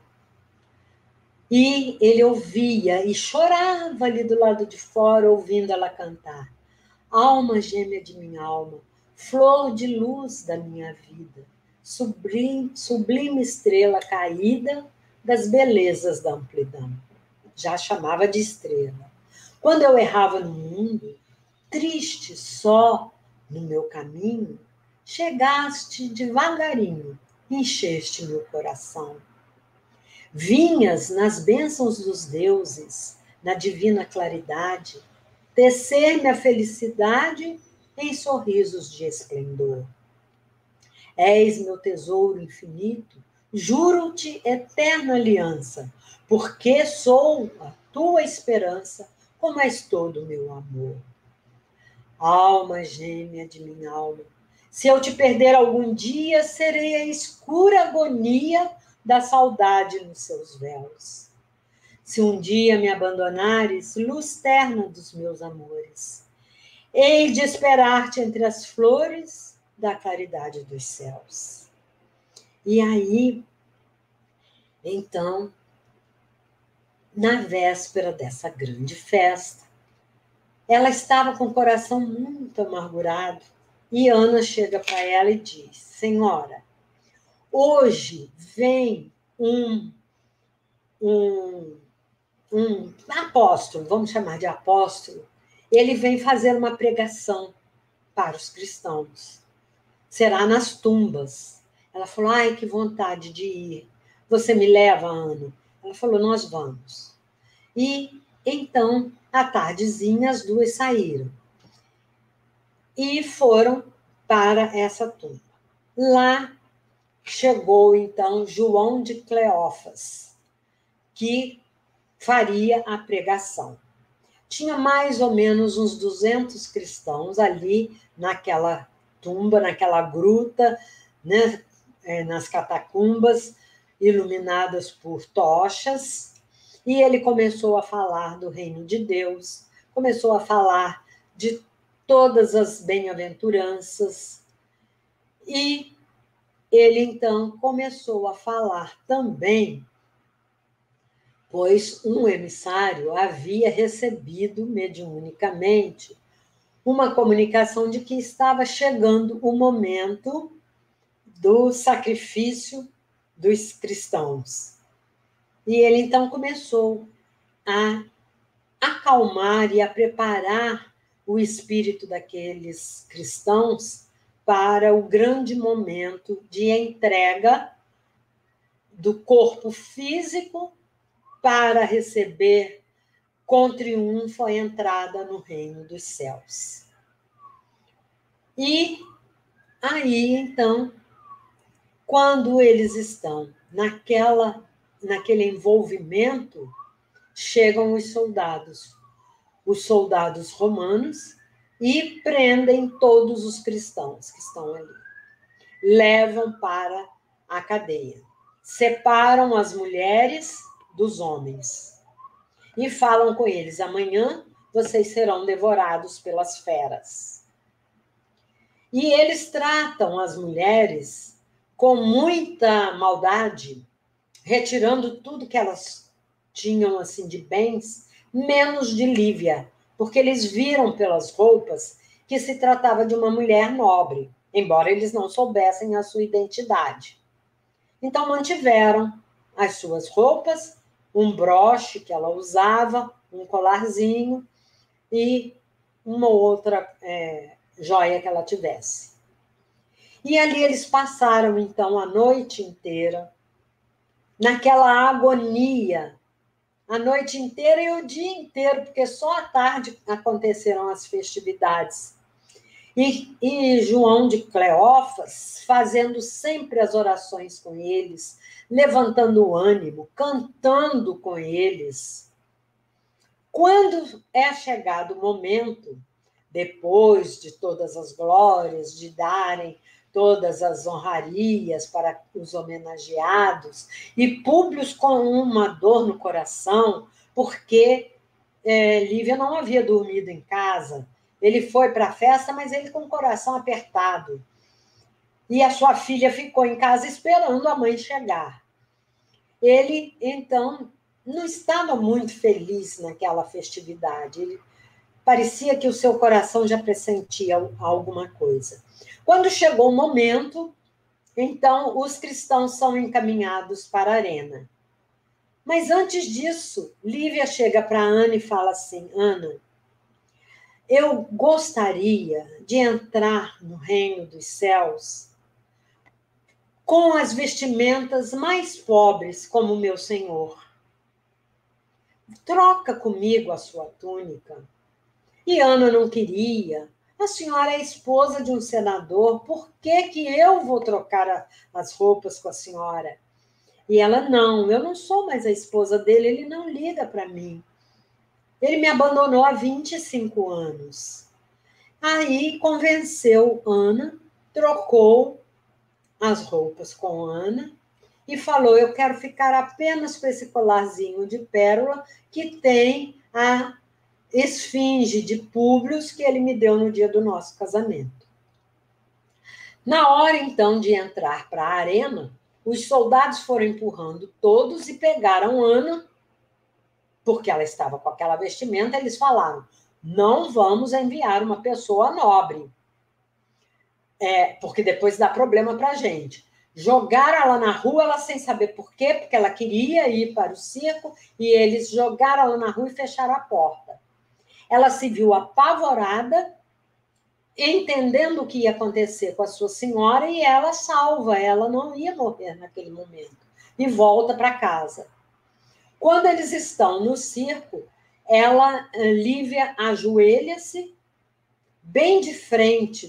E ele ouvia e chorava ali do lado de fora, ouvindo ela cantar. Alma gêmea de minha alma, flor de luz da minha vida, sublime estrela caída das belezas da amplidão. Já chamava de estrela. Quando eu errava no mundo, triste só no meu caminho, chegaste devagarinho, encheste meu coração. Vinhas nas bênçãos dos deuses, na divina claridade, tecer-me a felicidade em sorrisos de esplendor. És meu tesouro infinito, juro-te eterna aliança, porque sou a tua esperança, como és todo o meu amor. Alma gêmea de minha alma, se eu te perder algum dia, serei a escura agonia da saudade nos seus véus. Se um dia me abandonares, luz terna dos meus amores, hei de esperar-te entre as flores da claridade dos céus. E aí, então, na véspera dessa grande festa, ela estava com o coração muito amargurado e Ana chega para ela e diz: Senhora, hoje vem um apóstolo, vamos chamar de apóstolo, ele vem fazer uma pregação para os cristãos. Será nas tumbas. Ela falou, ai, que vontade de ir. Você me leva, Ana? Ela falou, nós vamos. E, então, à tardezinha, as duas saíram. E foram para essa tumba. Lá chegou, então, João de Cleófas, que faria a pregação. Tinha mais ou menos uns 200 cristãos ali naquela tumba, naquela gruta, né, nas catacumbas, iluminadas por tochas, e ele começou a falar do reino de Deus, começou a falar de todas as bem-aventuranças, e ele, então, começou a falar também, pois um emissário havia recebido mediunicamente uma comunicação de que estava chegando o momento do sacrifício dos cristãos. E ele, então, começou a acalmar e a preparar o espírito daqueles cristãos para o grande momento de entrega do corpo físico para receber com triunfo a entrada no reino dos céus. E aí, então, quando eles estão naquele envolvimento, chegam os soldados romanos, e prendem todos os cristãos que estão ali. Levam para a cadeia. Separam as mulheres dos homens. E falam com eles, amanhã vocês serão devorados pelas feras. E eles tratam as mulheres com muita maldade, retirando tudo que elas tinham assim de bens, menos de Lívia, porque eles viram pelas roupas que se tratava de uma mulher nobre, embora eles não soubessem a sua identidade. Então mantiveram as suas roupas, um broche que ela usava, um colarzinho e uma outra joia que ela tivesse. E ali eles passaram, então, a noite inteira, naquela agonia, a noite inteira e o dia inteiro, porque só à tarde aconteceram as festividades. E João de Cleófas fazendo sempre as orações com eles, levantando o ânimo, cantando com eles. Quando é chegado o momento, depois de todas as glórias, de darem todas as honrarias para os homenageados, e Públio com uma dor no coração, porque Lívia não havia dormido em casa. Ele foi para a festa, mas ele com o coração apertado. E a sua filha ficou em casa esperando a mãe chegar. Ele, então, não estava muito feliz naquela festividade. Ele parecia que o seu coração já pressentia alguma coisa. Quando chegou o momento, então, os cristãos são encaminhados para a arena. Mas antes disso, Lívia chega para Ana e fala assim: Ana, eu gostaria de entrar no reino dos céus com as vestimentas mais pobres, como meu Senhor. Troca comigo a sua túnica. E Ana não queria. A senhora é esposa de um senador, por que eu vou trocar as roupas com a senhora? E ela, não, eu não sou mais a esposa dele, ele não liga para mim. Ele me abandonou há 25 anos. Aí convenceu Ana, trocou as roupas com Ana e falou: eu quero ficar apenas com esse colarzinho de pérola que tem a esfinge de Públio que ele me deu no dia do nosso casamento. Na hora, então, de entrar para a arena, os soldados foram empurrando todos e pegaram Ana, porque ela estava com aquela vestimenta. Eles falaram: não vamos enviar uma pessoa nobre, porque depois dá problema para a gente. Jogaram ela na rua, ela sem saber por quê, porque ela queria ir para o circo, e eles jogaram ela na rua e fecharam a porta. Ela se viu apavorada, entendendo o que ia acontecer com a sua senhora, e ela salva, ela não ia morrer naquele momento, e volta para casa. Quando eles estão no circo, Lívia, ajoelha-se bem de frente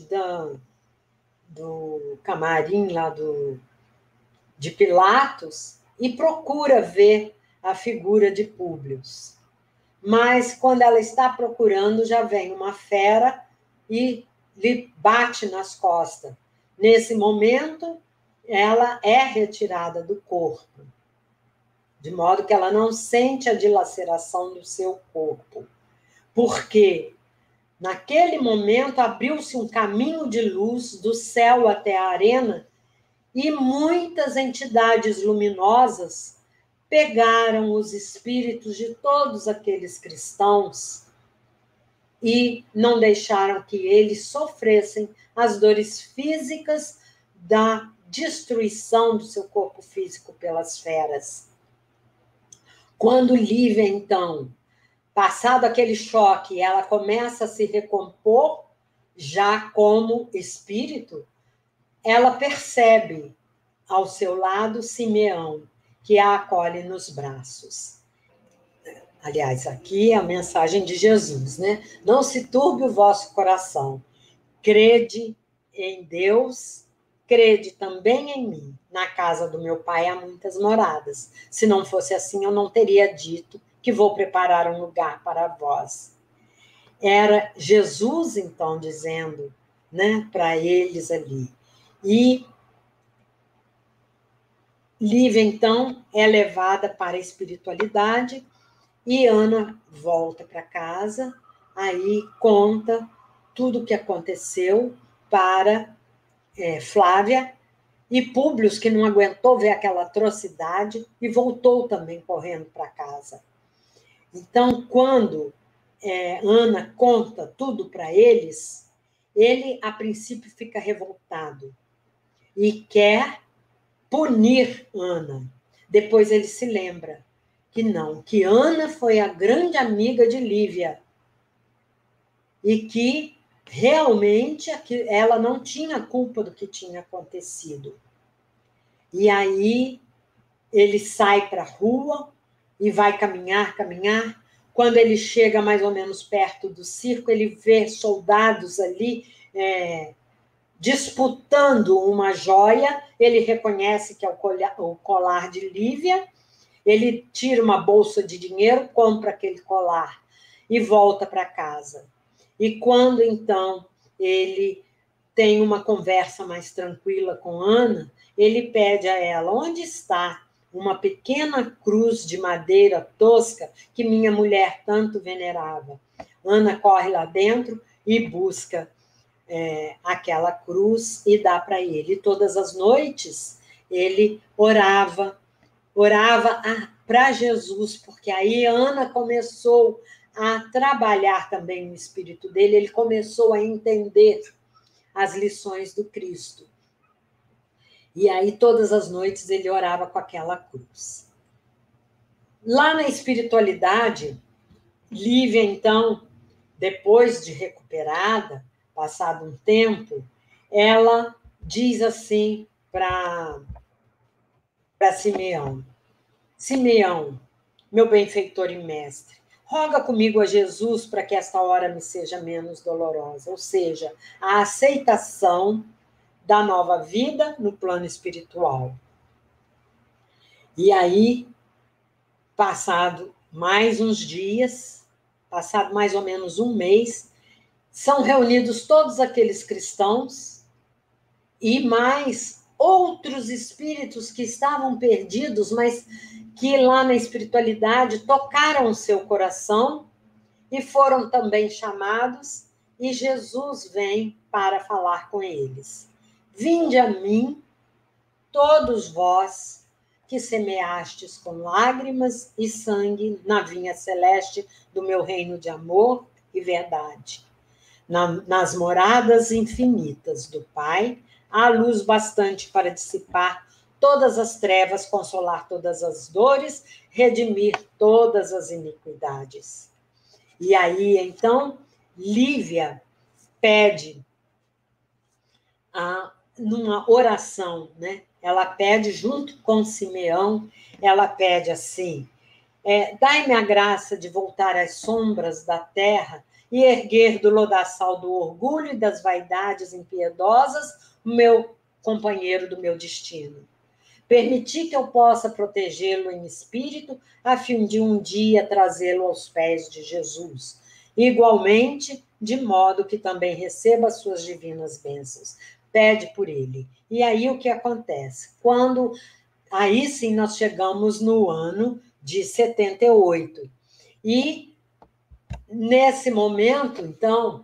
do camarim lá de Pilatos e procura ver a figura de Públio. Mas quando ela está procurando, já vem uma fera e lhe bate nas costas. Nesse momento, ela é retirada do corpo, de modo que ela não sente a dilaceração do seu corpo. Porque naquele momento abriu-se um caminho de luz do céu até a arena e muitas entidades luminosas pegaram os espíritos de todos aqueles cristãos e não deixaram que eles sofressem as dores físicas da destruição do seu corpo físico pelas feras. Quando Lívia, então, passado aquele choque, ela começa a se recompor, já como espírito, ela percebe ao seu lado Simeão, que a acolhe nos braços. Aliás, aqui é a mensagem de Jesus, né? Não se turbe o vosso coração. Crede em Deus, crede também em mim. Na casa do meu pai há muitas moradas. Se não fosse assim, eu não teria dito que vou preparar um lugar para vós. Era Jesus, então, dizendo, né, para eles ali. E Lívia, então, é levada para a espiritualidade e Ana volta para casa, aí conta tudo o que aconteceu para Flávia e Públio, que não aguentou ver aquela atrocidade e voltou também correndo para casa. Então, quando Ana conta tudo para eles, ele, a princípio, fica revoltado e quer punir Ana. Depois ele se lembra que não, que Ana foi a grande amiga de Lívia e que realmente ela não tinha culpa do que tinha acontecido. E aí ele sai para a rua e vai caminhar. Quando ele chega mais ou menos perto do circo, ele vê soldados ali disputando uma joia, ele reconhece que é o colar de Lívia, ele tira uma bolsa de dinheiro, compra aquele colar e volta para casa. E quando, então, ele tem uma conversa mais tranquila com Ana, ele pede a ela, onde está uma pequena cruz de madeira tosca que minha mulher tanto venerava? Ana corre lá dentro e busca aquela cruz e dá para ele. E todas as noites ele orava para Jesus, porque aí Ana começou a trabalhar também no espírito dele, ele começou a entender as lições do Cristo. E aí todas as noites ele orava com aquela cruz. Lá na espiritualidade, Lívia, então, depois de recuperada, passado um tempo, ela diz assim para Simeão: Simeão, meu benfeitor e mestre, roga comigo a Jesus para que esta hora me seja menos dolorosa, ou seja, a aceitação da nova vida no plano espiritual. E aí, passado mais uns dias, passado mais ou menos um mês, são reunidos todos aqueles cristãos e mais outros espíritos que estavam perdidos, mas que lá na espiritualidade tocaram o seu coração e foram também chamados, e Jesus vem para falar com eles. Vinde a mim, todos vós que semeastes com lágrimas e sangue na vinha celeste do meu reino de amor e verdade. Nas moradas infinitas do Pai, há luz bastante para dissipar todas as trevas, consolar todas as dores, redimir todas as iniquidades. E aí, então, Lívia pede numa oração, né? Ela pede junto com Simeão, ela pede assim: dai-me a graça de voltar às sombras da terra e erguer do lodaçal do orgulho e das vaidades impiedosas o meu companheiro do meu destino. Permiti que eu possa protegê-lo em espírito, a fim de um dia trazê-lo aos pés de Jesus. Igualmente, de modo que também receba as suas divinas bênçãos. Pede por ele. E aí o que acontece? Aí sim nós chegamos no ano de 78. E nesse momento, então,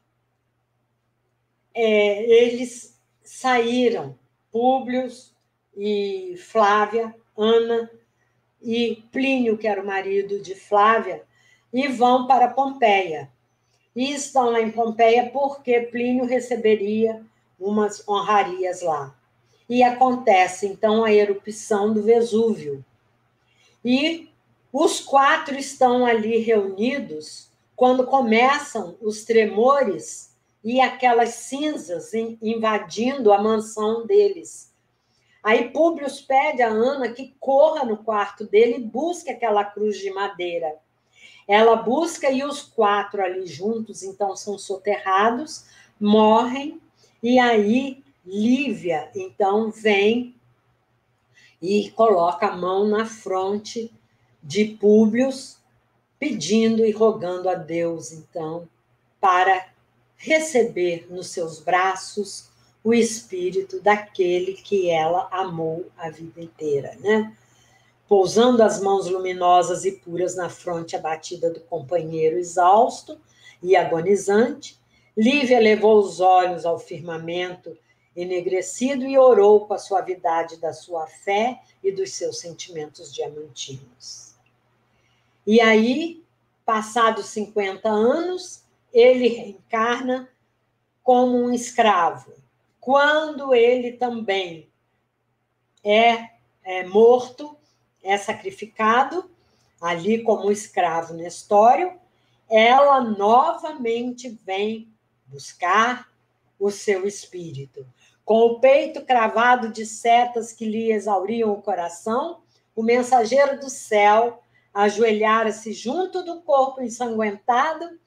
eles saíram, Públio e Flávia, Ana e Plínio, que era o marido de Flávia, e vão para Pompeia. E estão lá em Pompeia porque Plínio receberia umas honrarias lá. E acontece, então, a erupção do Vesúvio. E os 4 estão ali reunidos quando começam os tremores e aquelas cinzas invadindo a mansão deles. Aí Públio pede a Ana que corra no quarto dele e busque aquela cruz de madeira. Ela busca e os 4 ali juntos, então, são soterrados, morrem, e aí Lívia, então, vem e coloca a mão na fronte de Públio, pedindo e rogando a Deus, então, para receber nos seus braços o espírito daquele que ela amou a vida inteira, né? Pousando as mãos luminosas e puras na fronte abatida do companheiro exausto e agonizante, Lívia levou os olhos ao firmamento enegrecido e orou com a suavidade da sua fé e dos seus sentimentos diamantinos. E aí, passados 50 anos, ele reencarna como um escravo. Quando ele também é morto, é sacrificado, ali como escravo Nestório, ela novamente vem buscar o seu espírito. Com o peito cravado de setas que lhe exauriam o coração, o mensageiro do céu ajoelhara-se junto do corpo ensanguentado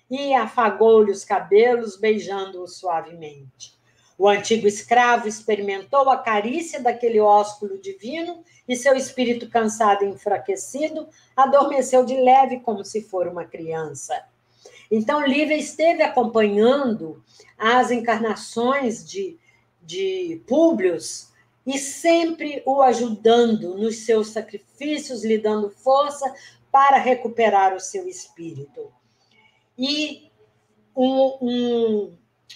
e afagou-lhe os cabelos, beijando-o suavemente. O antigo escravo experimentou a carícia daquele ósculo divino e seu espírito cansado e enfraquecido adormeceu de leve como se for uma criança. Então, Lívia esteve acompanhando as encarnações de Públio e sempre o ajudando nos seus sacrifícios, lhe dando força para recuperar o seu espírito. E o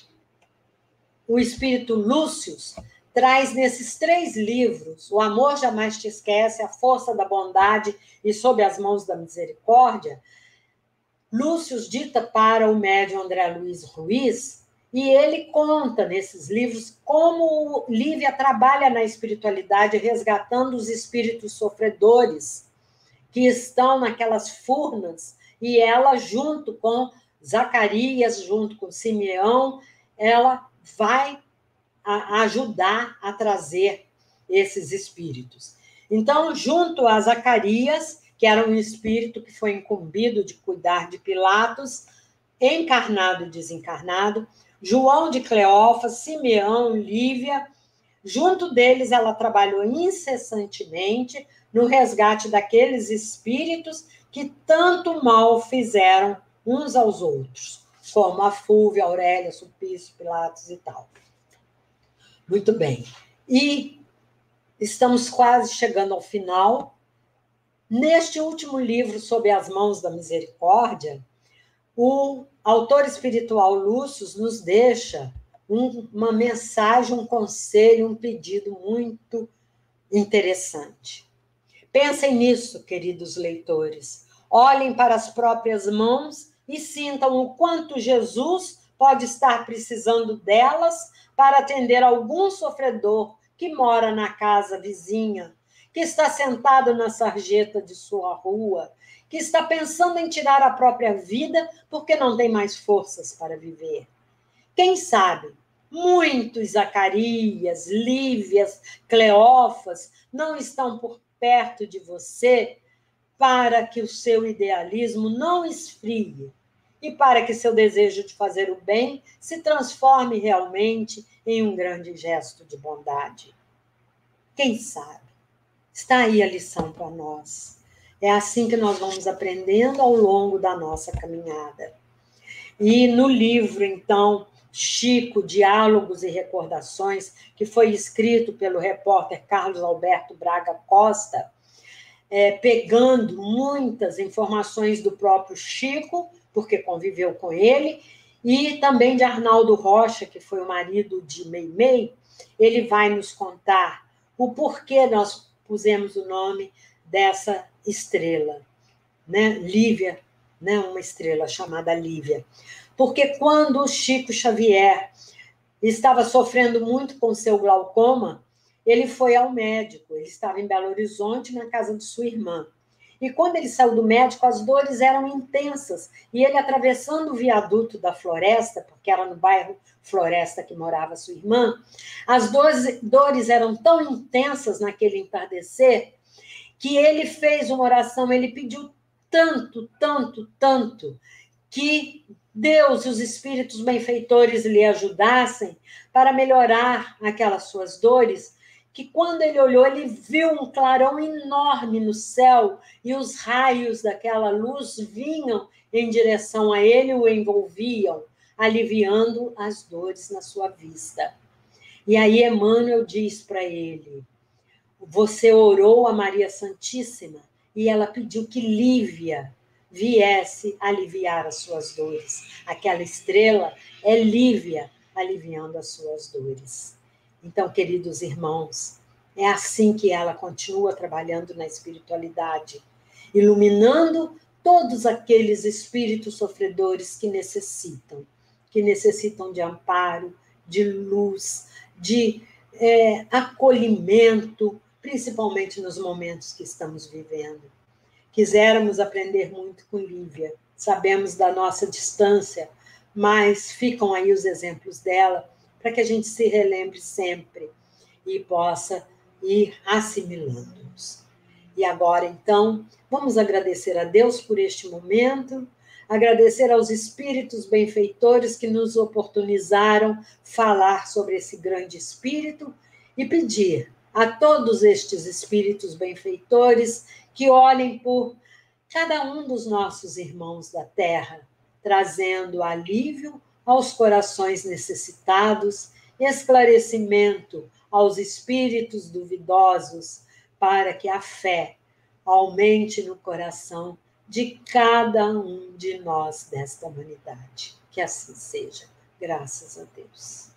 espírito Lúcio traz nesses 3 livros, O Amor Jamais Te Esquece, A Força da Bondade e Sob as Mãos da Misericórdia, Lúcio dita para o médium André Luiz Ruiz, e ele conta nesses livros como Lívia trabalha na espiritualidade, resgatando os espíritos sofredores que estão naquelas furnas, e ela, junto com Zacarias, junto com Simeão, ela vai ajudar a trazer esses espíritos. Então, junto a Zacarias, que era um espírito que foi incumbido de cuidar de Pilatos, encarnado e desencarnado, João de Cleófas, Simeão, Lívia, junto deles ela trabalhou incessantemente no resgate daqueles espíritos que tanto mal fizeram uns aos outros, como a Fúvia, Aurélia, Sulpício, Pilatos e tal. Muito bem. E estamos quase chegando ao final. Neste último livro, Sob as Mãos da Misericórdia, o autor espiritual Lúcio nos deixa uma mensagem, um conselho, um pedido muito interessante. Pensem nisso, queridos leitores. Olhem para as próprias mãos e sintam o quanto Jesus pode estar precisando delas para atender algum sofredor que mora na casa vizinha, que está sentado na sarjeta de sua rua, que está pensando em tirar a própria vida porque não tem mais forças para viver. Quem sabe, muitos Zacarias, Lívias, Cleófas não estão por perto de você para que o seu idealismo não esfrie e para que seu desejo de fazer o bem se transforme realmente em um grande gesto de bondade. Quem sabe? Está aí a lição para nós. É assim que nós vamos aprendendo ao longo da nossa caminhada. E no livro, então, Chico, Diálogos e Recordações, que foi escrito pelo repórter Carlos Alberto Braga Costa, pegando muitas informações do próprio Chico, porque conviveu com ele, e também de Arnaldo Rocha, que foi o marido de Meimei, ele vai nos contar o porquê nós pusemos o nome dessa estrela, né? Lívia, né? Uma estrela chamada Lívia. Porque quando o Chico Xavier estava sofrendo muito com seu glaucoma, ele foi ao médico. Ele estava em Belo Horizonte, na casa de sua irmã. E quando ele saiu do médico, as dores eram intensas. E ele, atravessando o viaduto da Floresta, porque era no bairro Floresta que morava sua irmã, as dores eram tão intensas naquele entardecer que ele fez uma oração, ele pediu tanto, tanto, tanto, que Deus e os espíritos benfeitores lhe ajudassem para melhorar aquelas suas dores, que quando ele olhou, ele viu um clarão enorme no céu e os raios daquela luz vinham em direção a ele e o envolviam, aliviando as dores na sua vista. E aí Emmanuel diz para ele: você orou a Maria Santíssima e ela pediu que Lívia viesse aliviar as suas dores. Aquela estrela é Lívia aliviando as suas dores. Então, queridos irmãos, é assim que ela continua trabalhando na espiritualidade, iluminando todos aqueles espíritos sofredores que necessitam de amparo, de luz, de acolhimento, principalmente nos momentos que estamos vivendo. Quiséramos aprender muito com Lívia, sabemos da nossa distância, mas ficam aí os exemplos dela para que a gente se relembre sempre e possa ir assimilando-nos. E agora, então, vamos agradecer a Deus por este momento, agradecer aos espíritos benfeitores que nos oportunizaram falar sobre esse grande espírito e pedir a todos estes espíritos benfeitores que olhem por cada um dos nossos irmãos da Terra, trazendo alívio aos corações necessitados, esclarecimento aos espíritos duvidosos, para que a fé aumente no coração de cada um de nós desta humanidade. Que assim seja. Graças a Deus.